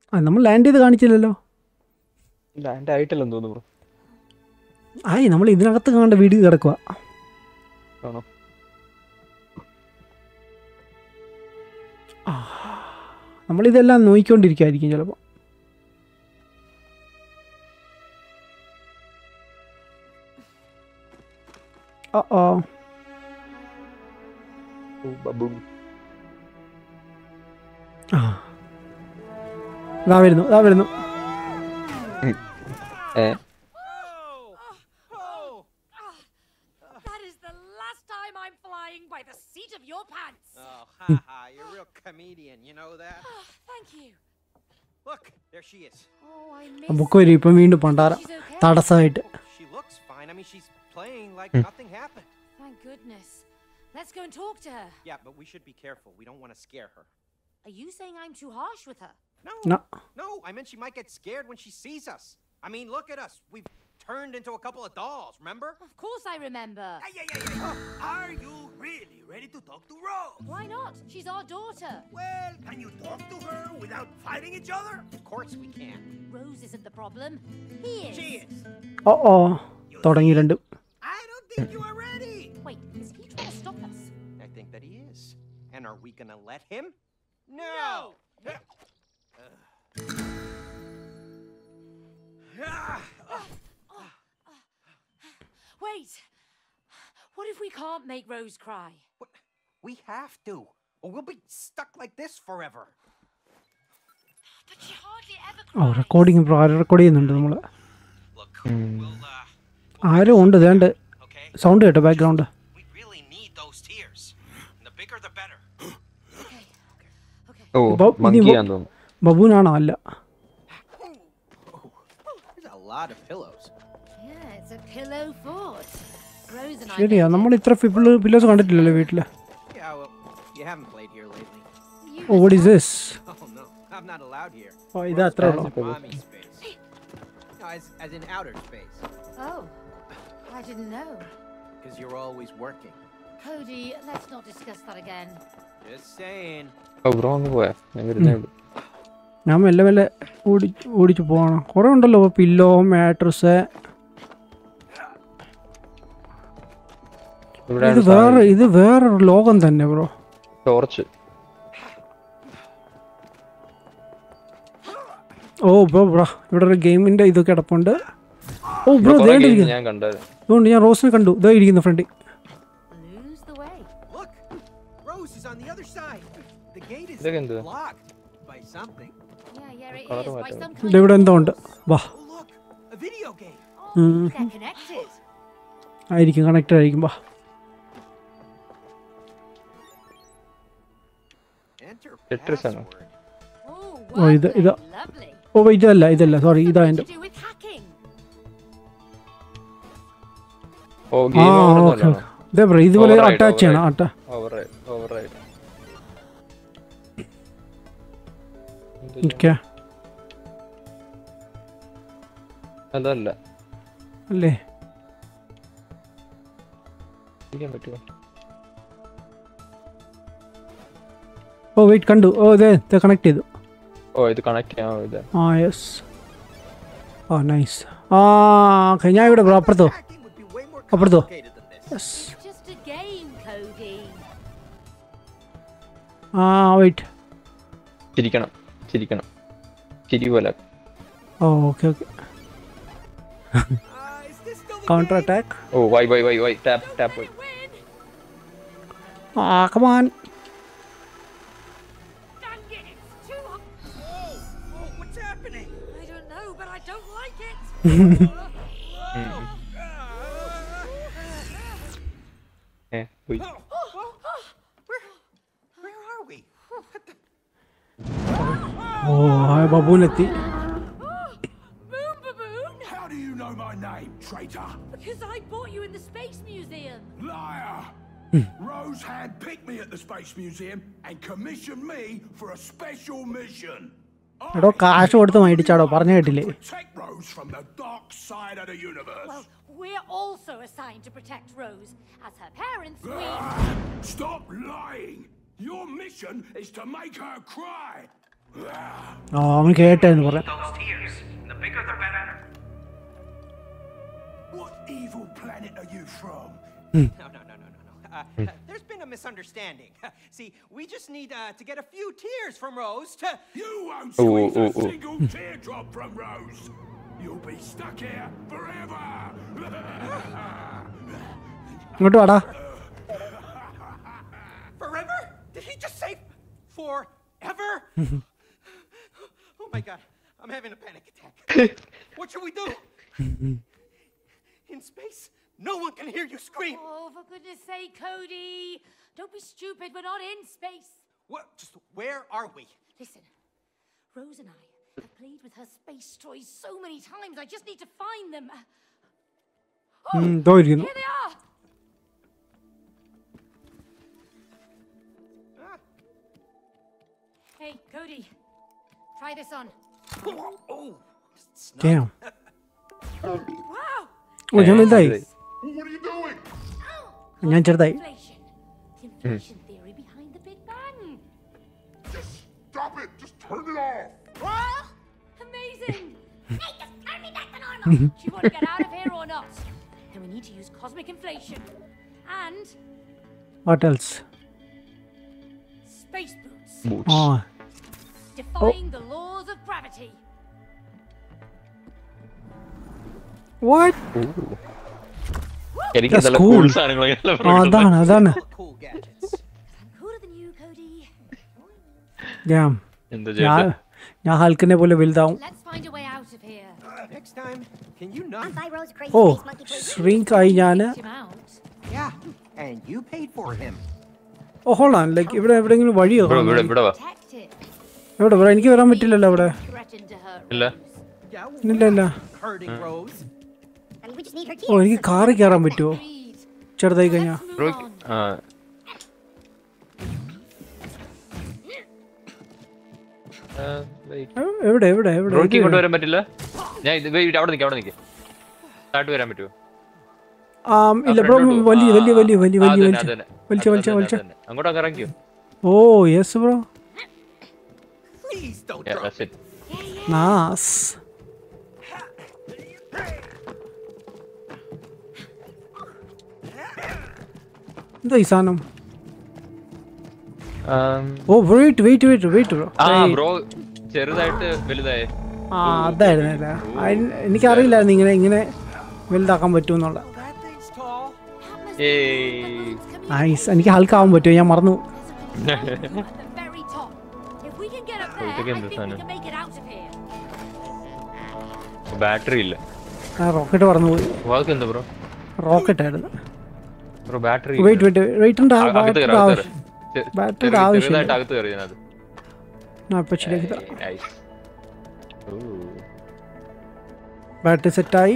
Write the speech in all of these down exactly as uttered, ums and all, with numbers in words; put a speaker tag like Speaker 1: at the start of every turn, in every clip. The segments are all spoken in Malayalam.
Speaker 1: ആ നമ്മൾ ലാൻഡ് ചെയ്ത് കാണിച്ചില്ലല്ലോ.
Speaker 2: ലാൻഡ് ആയിട്ടില്ലെന്ന് തോന്നുന്നു.
Speaker 1: ആയി നമ്മൾ ഇതിനകത്ത് കാണേണ്ട വീട് കിടക്കുക.
Speaker 2: ആണോ?
Speaker 1: നമ്മളിതെല്ലാം നോക്കിക്കൊണ്ടിരിക്കുകയായിരിക്കും ചിലപ്പോൾ. ഓ ഓ ആ ഇതാ വരുന്നു ഇതാ വരുന്നു.
Speaker 2: ഏ
Speaker 3: By the seat of your pants.
Speaker 4: Oh, haha, you're a real comedian, you know that?
Speaker 3: Oh, thank you.
Speaker 4: Look, there she is.
Speaker 3: Oh, I miss.
Speaker 1: Book വരും ഇപ്പം വീണ്ടും പണ്ടാറ തടസ്സമായിട്ട്.
Speaker 4: She looks fine. I mean, she's playing like nothing happened.
Speaker 3: Thank goodness. Let's go and talk to her.
Speaker 4: Yeah, but we should be careful. We don't want to scare her.
Speaker 3: Are you saying I'm too harsh with her?
Speaker 4: No.
Speaker 1: No.
Speaker 4: No, I meant she might get scared when she sees us. I mean, look at us. We've turned into a couple of dolls, remember?
Speaker 3: Of course I remember.
Speaker 5: Hey, hey, hey, hey. Are you really ready to talk to Rose?
Speaker 3: Why not? She's our daughter.
Speaker 5: Well, can you talk to her without fighting each other?
Speaker 4: Of course we can.
Speaker 3: Rose isn't the problem. He is.
Speaker 5: She is.
Speaker 1: ഓ ഓ തുടങ്ങി രണ്ടും.
Speaker 5: I don't think you are ready.
Speaker 3: Wait, is he trying to stop us?
Speaker 4: I think that he is. And are we gonna let him? No!
Speaker 5: No.
Speaker 3: Wait. What if we can't make Rose cry?
Speaker 4: What? We have to, or we'll be stuck like this forever.
Speaker 3: But she hardly ever
Speaker 1: oh
Speaker 3: cries.
Speaker 1: Recording record ചെയ്യുന്നുണ്ട് നമ്മൾ.
Speaker 4: Look, we'll, uh,
Speaker 1: ആരോ ഉണ്ട് വേണ്ട
Speaker 4: okay?
Speaker 1: സൗണ്ട് കേട്ടോ background.
Speaker 4: We really need those tears. And the bigger the better.
Speaker 3: Okay. Okay.
Speaker 2: ഓ
Speaker 1: ഇപ്പൊ ഇനി
Speaker 2: മങ്കിയാന്ന് തോന്നുന്നു.
Speaker 1: ബബൂനാണോ? അല്ല.
Speaker 4: There's a lot of pillows.
Speaker 3: Yeah, it's a pillow fort. Rose and I.
Speaker 1: ശരിയാ,
Speaker 3: made
Speaker 1: നമ്മൾ ഇത്ര പിപ്പിള് പില്ലോസ് കണ്ടിട്ടില്ലല്ലോ വീട്ടില്.
Speaker 4: Yeah, well, you haven't played here lately.
Speaker 3: it. You
Speaker 1: oh what is this?
Speaker 4: Oh no, I'm not allowed here.
Speaker 1: ഓ ഇത് അത്ര ഉള്ളൂ.
Speaker 4: Mommy space. No, as, as in outer space.
Speaker 3: Oh, I didn't know.
Speaker 4: Because you're always working.
Speaker 3: Cody, let's not discuss that again.
Speaker 4: Just saying.
Speaker 2: ഓ ബ്രോ ഒന്ന് പോയാ ഞാൻ വരുന്നേ ഉള്ളൂ.
Speaker 1: ഞാൻ മെല്ലെ മെല്ലെ ഓടി ഓടിച്ചു പോകണം. കുറേ ഉണ്ടല്ലോ പില്ലോ മാട്രസ്. ഇത് വേറെ ഇത് വേറൊരു ലോകം തന്നെ ബ്രോ.
Speaker 2: ടോർച്ച്.
Speaker 1: ഓ ബ്രോ ബ്രോ ഇവിടെ ഒരു ഗെയിമിന്റെ ഇത് കിടപ്പുണ്ട്. ഓ ബ്രോ ദേണ്ടിരിക്കുന്നു.
Speaker 2: ഞാൻ കണ്ടായിരുന്നു.
Speaker 1: അതുകൊണ്ട് ഞാൻ റോസിനെ കണ്ടു. ഇതാ ഇരിക്കുന്നു friend.
Speaker 3: Lose the way.
Speaker 4: Look, Rose is on the other side. The gate is
Speaker 2: ഇതൊക്കെ എന്തുവാ?
Speaker 4: blocked by something.
Speaker 3: Yeah, yeah, it
Speaker 2: Colour
Speaker 3: is. By
Speaker 2: matter.
Speaker 3: some
Speaker 1: ഇത്
Speaker 3: kind
Speaker 1: ഇവിടെ
Speaker 3: of
Speaker 1: എന്തോ ഉണ്ട്. വാ
Speaker 4: Oh look, a video game.
Speaker 3: Oh, they're connected.
Speaker 1: ആയിരിക്കും കണക്റ്റഡ് ആയിരിക്കും. വാ
Speaker 4: Enter
Speaker 2: Tetris ആണോ?
Speaker 4: password.
Speaker 3: Oh,
Speaker 1: Oh, ഇത്- ഇത്-
Speaker 3: wordplay. Lovely.
Speaker 1: ഓ ഇതല്ല ഇതല്ല സോറി ഇതാ
Speaker 3: Something
Speaker 1: എൻ്റെ.
Speaker 3: to do with hacking.
Speaker 2: ഓ
Speaker 1: ആ
Speaker 2: ഗെയിം
Speaker 1: ഓക്കെ
Speaker 2: ഓവർ
Speaker 1: ഓക്കെ. ഇതേ ബ്രോ ഇതുപോലെ
Speaker 2: Override,
Speaker 1: അറ്റാച്ച് ചെയ്യണം. അട്ട
Speaker 2: ഓവറൈഡ് ഓവറൈഡ്.
Speaker 1: ഓക്കെ
Speaker 2: അതല്ല
Speaker 1: അല്ലേ?
Speaker 2: ചെയ്യാൻ പറ്റുമോ?
Speaker 1: ഓ വെയിറ്റ് കണ്ടു. ഓ ഇതേ ഇത് കണക്ട് ചെയ്തു.
Speaker 2: ഓ ഇത് കണക്ട് ചെയ്യാൻ ഇത്.
Speaker 1: ആ യെസ്. ആ നൈസ്. ആ ഓക്കെ ഞാൻ ഇവിടെ ബ്രോ അപ്പുറത്തോ
Speaker 4: Hacking would be way more
Speaker 1: അപ്പുറത്തോ.
Speaker 4: complicated than this.
Speaker 1: Yes.
Speaker 3: It's just a game, Cody.
Speaker 1: ആ വെയിറ്റ്.
Speaker 2: ചിരിക്കണം ചിരിക്കണം ചിരി പോലെ.
Speaker 1: ഓ okay okay.
Speaker 4: Uh, is this still the
Speaker 1: counter
Speaker 4: game?
Speaker 1: Attack.
Speaker 2: ഓ why why why why tap tap why.
Speaker 3: Win.
Speaker 1: ആ come on.
Speaker 3: Dang it, it's too hot.
Speaker 4: Oh, what's happening?
Speaker 3: I don't know, but I don't like it.
Speaker 2: ഏ പോയി.
Speaker 4: Where, where are we?
Speaker 1: Oh ബബൂനെത്തി.
Speaker 3: Boom Baboon!
Speaker 5: How do you know my name, traitor?
Speaker 3: Because I bought you in the Space Museum.
Speaker 5: Liar! Rose handpicked me at the Space Museum and commissioned me for a special mission.
Speaker 1: എടോ കാശ് കൊടുത്ത് മേടിച്ചാടോ പറഞ്ഞു കേട്ടില്ലേ?
Speaker 5: Protect Rose from the dark side of the universe.
Speaker 3: Well, we're also assigned to protect Rose. As her parents, we...
Speaker 5: Stop lying! Your mission is to make her cry.
Speaker 1: ആ അവൻ കേട്ടായിരുന്നു പറയാം.
Speaker 6: Those tears, the bigger the better.
Speaker 5: What evil planet are you from?
Speaker 4: No, no, no, no, no, no. Uh, uh, there's been a misunderstanding. See, we just need uh, to get a few tears from Rose to.
Speaker 5: You won't
Speaker 2: Oh,
Speaker 5: squeeze
Speaker 2: oh,
Speaker 5: a
Speaker 2: oh.
Speaker 5: single teardrop from Rose. You'll be stuck here forever.
Speaker 1: ഇങ്ങോട്ട് വാടാ.
Speaker 4: Forever? Did he just say forever? Oh my god, I'm having a panic attack. What should we do? In space, no one can hear you scream.
Speaker 3: Oh, for goodness sake, Cody. Don't be stupid. We're not in space.
Speaker 4: What? Just where are we?
Speaker 3: Listen, Rose and I have played with her space toys so many times. I just need to find them. Oh,
Speaker 1: ഇതോ ഇരിക്കുന്നു.
Speaker 3: here they are.
Speaker 4: Ah.
Speaker 3: Hey, Cody. Try this on.
Speaker 4: Oh, snug.
Speaker 1: Damn.
Speaker 3: Wow.
Speaker 1: ഓ ഞാൻ വലുതായി.
Speaker 5: What are you doing?
Speaker 1: ഞാൻ ചെറുതായി.
Speaker 3: Inflation. The inflation theory behind the Big Bang.
Speaker 5: Just stop it. Just turn it off.
Speaker 3: What? Amazing. Hey, just turn me back to normal. Do you want to get out of here or not? Then we need to use cosmic inflation. And
Speaker 1: What else?
Speaker 3: space boots.
Speaker 2: Boots.
Speaker 1: ആ
Speaker 3: Defying the laws of gravity.
Speaker 1: what?
Speaker 2: Ooh. എനിക്ക്
Speaker 1: That's
Speaker 2: നല്ല
Speaker 1: cool.
Speaker 2: cool സാധനങ്ങളൊക്കെ
Speaker 1: ആ അതാണ് അതാണ്.
Speaker 4: Cool gadgets.
Speaker 3: I'm cooler than you, Cody.
Speaker 1: Damn.
Speaker 2: എന്താ
Speaker 1: ഞാൻ
Speaker 2: ചേട്ടാ
Speaker 1: ഞാൻ ഹൽക്കിനെ പോലെ വലുതാവും.
Speaker 3: Let's find a way out of here.
Speaker 4: Next time, can you not?
Speaker 1: Oh shrink ആയി ഞാൻ.
Speaker 3: Get him out.
Speaker 4: Yeah, and you paid for him.
Speaker 1: Oh hold on, like ഇവിടെ എവിടെയെങ്കിലും വഴിയോ?
Speaker 2: ഇവിടെ ഇവിടെ ഇവിടെ വാ.
Speaker 3: Protect it.
Speaker 1: എവിടെ ബ്രോ എനിക്ക് വരാൻ പറ്റില്ലല്ലോ അവിടെ.
Speaker 3: Threaten to hurt
Speaker 2: ഇല്ല
Speaker 3: Rose.
Speaker 4: Yeah,
Speaker 1: ഇല്ല ഇല്ല.
Speaker 4: hurting Rose.
Speaker 1: ഓ എനിക്ക് കാറിൽ കയറാൻ പറ്റുമോ
Speaker 3: Agreed.
Speaker 1: ചെറുതായി കഴിഞ്ഞാ?
Speaker 3: Let's
Speaker 2: bro
Speaker 3: move on.
Speaker 2: ആ ആ, wait.
Speaker 1: എ- എവിടെ എവിടെ എവിടെ
Speaker 2: ബ്രോയ്ക്ക്
Speaker 1: ഇത്?
Speaker 2: ഇങ്ങോട്ട് വരാൻ പറ്റില്ല. ഞാൻ ഇത് wait, അവിടെ നിൽക്കാം അവിടെ നിൽക്കാം. താഴോട്ട് വരാൻ പറ്റുമോ?
Speaker 1: ആ ഇല്ല ബ്രോ
Speaker 2: ഫ്രണ്ടോട്ട് പോ.
Speaker 1: വലിയ
Speaker 2: ആ,
Speaker 1: വലിയ വലിയ വലിയ
Speaker 2: ആ,
Speaker 1: വലിയ
Speaker 2: അതന്നെ,
Speaker 1: വലിച്ച
Speaker 2: അതന്നെ.
Speaker 1: വലിച്ച വലിച്ച
Speaker 2: അതന്നെ,
Speaker 1: വലിച്ച
Speaker 2: അതന്നെ. അങ്ങോട്ട് അങ്ങ് ഇറങ്ങിക്കോ.
Speaker 1: ഓ yes bro.
Speaker 4: Please don't
Speaker 2: Yeah,
Speaker 4: drop
Speaker 2: that's it.
Speaker 1: നാസ്. എന്താ ഈ സാധനം?
Speaker 2: Um,
Speaker 1: ഓ wait wait wait wait bro.
Speaker 2: ആ ബ്രോ ചെറുതായിട്ട് വലുതായി.
Speaker 1: ആ അതായിരുന്നല്ല എനിക്കറിയില്ലായിരുന്നു ഇങ്ങനെ ഇങ്ങനെ വലുതാക്കാൻ പറ്റുമെന്നുള്ള.
Speaker 4: Oh, that thing's tall.
Speaker 2: ഏയ്
Speaker 1: നൈസ്. എനിക്ക് ഹൽക്കാവാൻ പറ്റുമോ? ഞാൻ മറന്നു.
Speaker 3: At the very top. If we can get up there, I
Speaker 2: Take him
Speaker 3: think
Speaker 2: this
Speaker 3: we
Speaker 2: one.
Speaker 3: can make it out of here.
Speaker 2: Battery ഇല്ല.
Speaker 1: ആ റോക്കറ്റ് പറന്നു പോയി.
Speaker 2: വാക്ക് എന്താ ബ്രോ?
Speaker 1: റോക്കറ്റ് ആയിരുന്നു.
Speaker 2: Bro battery
Speaker 1: wait wait wait ഉണ്ട്.
Speaker 2: അകത്ത്
Speaker 1: ബാറ്ററി
Speaker 2: കയറി അകത്ത്
Speaker 1: ആവശ്യം ബാറ്ററിയുടെ ആവശ്യമില്ല.
Speaker 2: ചെറുതായിട്ട് അകത്ത് കയറി ഞാനത്.
Speaker 1: ഞാൻ ഇപ്പം ശരിയാക്കി തരാം.
Speaker 2: നൈസ്.
Speaker 1: ബാറ്ററി സെറ്റായി.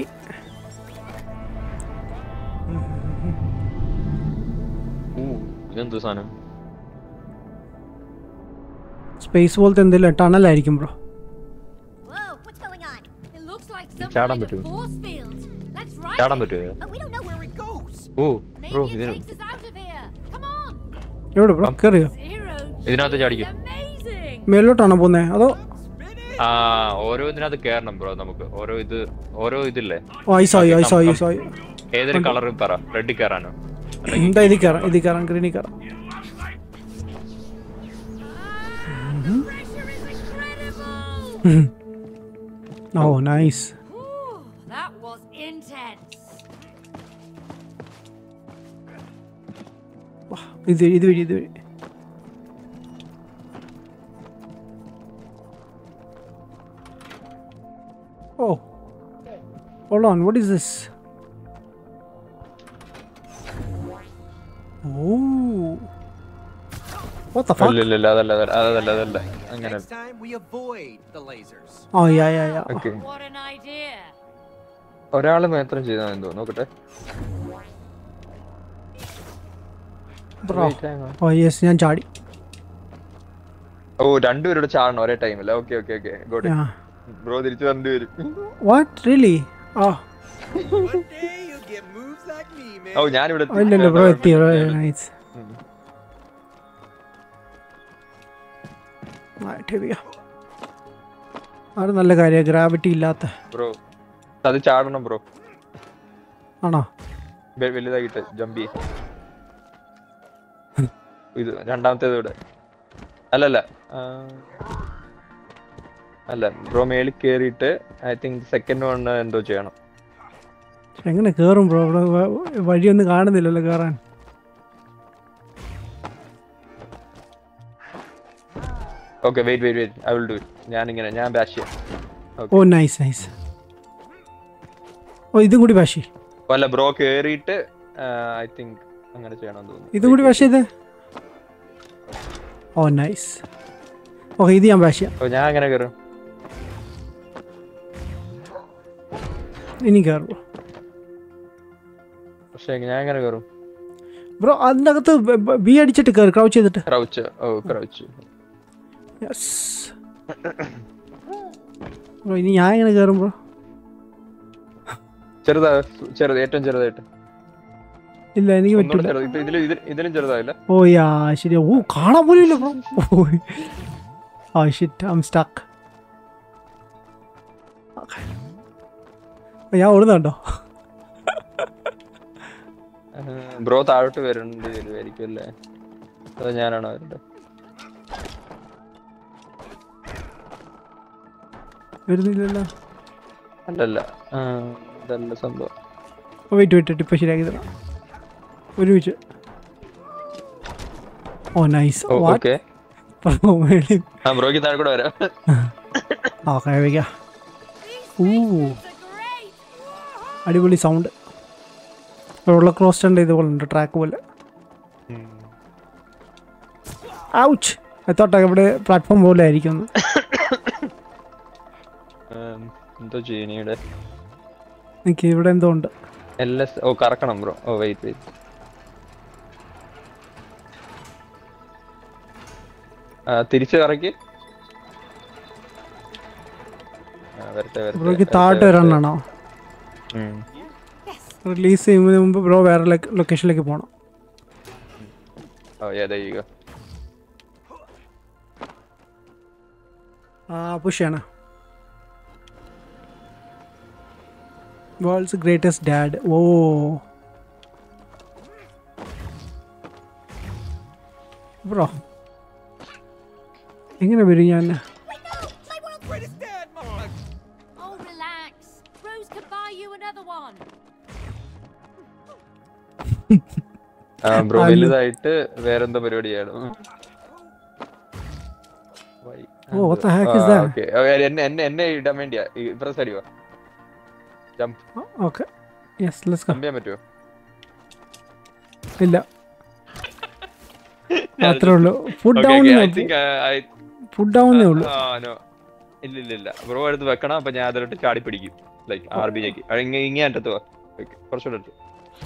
Speaker 2: ഇതെന്ത് സാധനം?
Speaker 1: സ്പേസ് പോലത്തെ എന്തെങ്കിലും ടണലായിരിക്കും bro.
Speaker 3: Whoa, what's going on? It looks like some
Speaker 2: ചാടാൻ
Speaker 3: kind of
Speaker 2: പറ്റുമോ?
Speaker 3: force field. Let's ride
Speaker 2: ചാടാൻ
Speaker 3: it.
Speaker 2: പറ്റുമോ?
Speaker 4: But we don't know where it goes.
Speaker 2: Oh
Speaker 3: Maybe
Speaker 2: bro
Speaker 3: it
Speaker 2: ഇതിന്
Speaker 3: takes us out of here. Come on.
Speaker 1: എവിടെ ബ്രോ കയറിയോ?
Speaker 3: Zero.
Speaker 2: ഇതിനകത്ത് ചാടിക്കും.
Speaker 3: Amazing.
Speaker 1: മേലോട്ടാണോ പോകുന്നത് അതോ?
Speaker 2: ആ ഓരോ ഇതിനകത്ത് കയറണം ബ്രോ നമുക്ക്. ഓരോ ഇത് ഓരോ ഇതില്ലേ
Speaker 1: ഓ ഐസായി ഐസായി ഐസായി.
Speaker 2: ഏതൊരു കളർ പറ. റെഡിൽ കയറാനോ?
Speaker 1: എന്താ ഇതിൽ കയറാം ഇതിൽ കയറാം ഗ്രീനിൽ കയറാം.
Speaker 3: The pressure is incredible.
Speaker 1: Oh nice.
Speaker 3: Ooh, that was intense.
Speaker 1: ഇത് ഇത് വഴി ഇത് വഴി. ഓ hold on, what is this? Oh, what the fuck?
Speaker 2: ഇല്ല ഇല്ല ഇല്ല അതല്ല അതല്ല അതല്ല അതല്ല അങ്ങനെ.
Speaker 4: Next time, we avoid the lasers.
Speaker 1: Oh yeah yeah yeah.
Speaker 2: Okay
Speaker 3: What an idea.
Speaker 2: ഒരാള് മാത്രം ചെയ്താൽ എന്തോ നോക്കട്ടെ.
Speaker 1: Bro. Oh yes, ഞാൻ ചാടി.
Speaker 2: ഓ രണ്ടുപേരുടെ ചാടണം ഒരേ ടൈമില്ല. Okay okay okay god.
Speaker 1: Yeah.
Speaker 2: Bro തിരിച്ചു രണ്ടുപേരും.
Speaker 1: What really? Oh.
Speaker 4: One day you'll get moves like me, man.
Speaker 2: ഓ ഞാനിവിടെ
Speaker 1: Oh ഇല്ല ഇല്ല ബ്രോ എത്തി. Nice. Right, here we go. അത് നല്ല കാര്യമാണ് ഗ്രാവിറ്റി ഇല്ലാത്ത.
Speaker 2: ബ്രോ അത് ചാടണം ബ്രോ.
Speaker 1: ആണോ?
Speaker 2: വലുതായിട്ട് ജമ്പ് ചെയ്യും. ഇത് രണ്ടാമത്തേത് ഇവിടെ അല്ലല്ല അല്ല ബ്രോ മേളിൽ കേറിയിട്ട് ഐ തിങ്ക് സെക്കൻഡ് വൺ എന്തോ ചെയ്യണം.
Speaker 1: എങ്ങനെ കേറും ബ്രോ? ഇവിടെ വഴിയൊന്നും കാണുന്നില്ലല്ലോ കേറാൻ.
Speaker 2: Okay wait wait wait I will do it. ഞാനിങ്ങനെ ഞാൻ ബാഷ് ചെയ്യാം.
Speaker 1: ഓ നൈസ് നൈസ്. ഓ ഇതും കൂടി ബാഷ്.
Speaker 2: അല്ല ബ്രോ കേറിയിട്ട് ഐ തിങ്ക് അങ്ങനെ ചെയ്യണമെന്ന് തോന്നുന്നു.
Speaker 1: ഇതും കൂടി ബാഷ് ചെയ്തേ. ഓ നൈസ്. ഓക്കെ ഇത് ഞാൻ ബാഷ് ചെയ്യാം.
Speaker 2: ഞാൻ അങ്ങനെ കയറും.
Speaker 1: ഇനി കയറും.
Speaker 2: പക്ഷേ ഞാൻ എങ്ങനെ കയറും
Speaker 1: ബ്രോ? അതിൻ്റെ അകത്ത് ബി അടിച്ചിട്ട് കയറി ക്രൗച്ച് ചെയ്തിട്ട്.
Speaker 2: Crouch. Oh crouch.
Speaker 1: Yes bro. ഇനി ഞാൻ എങ്ങനെ കയറും ബ്രോ?
Speaker 2: ചെറുതാ ചെറുത് ഏറ്റവും ചെറുതായിട്ട്.
Speaker 1: ഇല്ല എനിക്ക് പറ്റില്ല.
Speaker 2: ഇതിലും ചെറുതായില്ല.
Speaker 1: ഓ യാ ശരി. ഓ കാണാൻ പോലും ഇല്ല bro. Oh shit I am stuck. ഞാൻ ഓടുന്നുണ്ടോ?
Speaker 2: ബ്രോ താഴോട്ട് വരേണ്ടി വരുമായിരിക്കും അല്ലേ? അതോ ഞാനാണോ വരണ്ടേ?
Speaker 1: വരുന്നില്ലല്ലോ.
Speaker 2: അല്ലല്ല ഇതല്ല സംഭവം.
Speaker 1: വെയിറ്റ് വെയിറ്റ് ഇപ്പം ശരിയാക്കി തരാം. ഒരുമിച്ച്. ഓ നൈസ്.
Speaker 2: ഓക്കെ ബ്രോക്ക് താഴെ കൂടെ വരാം.
Speaker 1: ഓക്കെ വയ്ക്കാം. ഓ അടിപൊളി സൗണ്ട്. റോളർ കോസ്റ്ററിൻ്റെ ഇതുപോലെ ഉണ്ട്, ട്രാക്ക് പോലെ. ഔച്ച്. എത്തോട്ടെ ഇവിടെ പ്ലാറ്റ്ഫോം പോലെ ആയിരിക്കും.
Speaker 2: എന്തോ ജീനിയുടെ
Speaker 1: എനിക്ക് ഇവിടെ എന്തോ ഉണ്ട്.
Speaker 2: L S. ഓ കറക്കണം ബ്രോ. Oh wait wait. തിരിച്ച് കറക്കി.
Speaker 1: ബ്രോക്ക് താഴോട്ട് വരാനാണോ? റിലീസ് ചെയ്യുന്നതിന് മുമ്പ് ബ്രോ വേറെ ലൊക്കേഷനിലേക്ക് പോകണം. ആ പുഷ് ചെയ്യണം. World's greatest dad. Oh bro എങ്ങനെ വരും ഞാൻ?
Speaker 3: Oh, relax. Rose could buy you another one.
Speaker 2: Bro വലുതായിട്ട് വേറെന്തോ പരിപാടി ചെയ്യണം.
Speaker 1: Oh what the heck is that?
Speaker 2: Okay എന്നെ എന്നെ എന്നെ ഇടാൻ വേണ്ടിയാ. പ്രസ് അടിവാ. Jump.
Speaker 1: Okay yes let's go.
Speaker 2: Jump ചെയ്യാൻ പറ്റുമോ?
Speaker 1: ഇല്ല അത്രേ ഉള്ളൂ. ഫുഡ് ഡൗൺ ഫുഡ് ഡൗന്നേ ഉള്ളൂ.
Speaker 2: ഇല്ല ഇല്ല ഇല്ല ബ്രോ എടുത്ത് വെക്കണം. അപ്പൊ ഞാൻ അതിലോട്ട് ചാടി പിടിക്കും. ലൈക്ക് ആർ ബി ജെക്ക് ഇങ്ങനെ അടുത്ത് പോവാ. കുറച്ചുകൂടെ അടുത്ത്.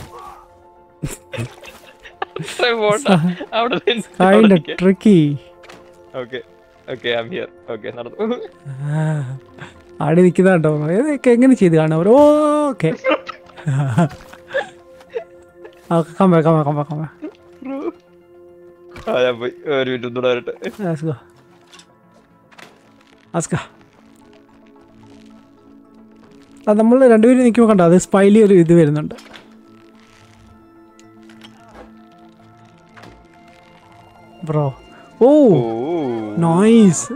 Speaker 1: ആടെ നിൽക്കുന്നുണ്ടോ? ഏതൊക്കെ എങ്ങനെ ചെയ്ത് കാണാം. ഓക്കെ കമ്പ കമ്പ കമ്പ കമ്പ.
Speaker 2: ഒരു മിനിറ്റ് ഒന്നുകൂടെ വരട്ടെ.
Speaker 1: നമ്മൾ രണ്ടുപേരും നിൽക്കുമ്പോൾ കണ്ടോ അത് സ്പൈലി ഒരു ഇത് വരുന്നുണ്ട്. Bro oh nice.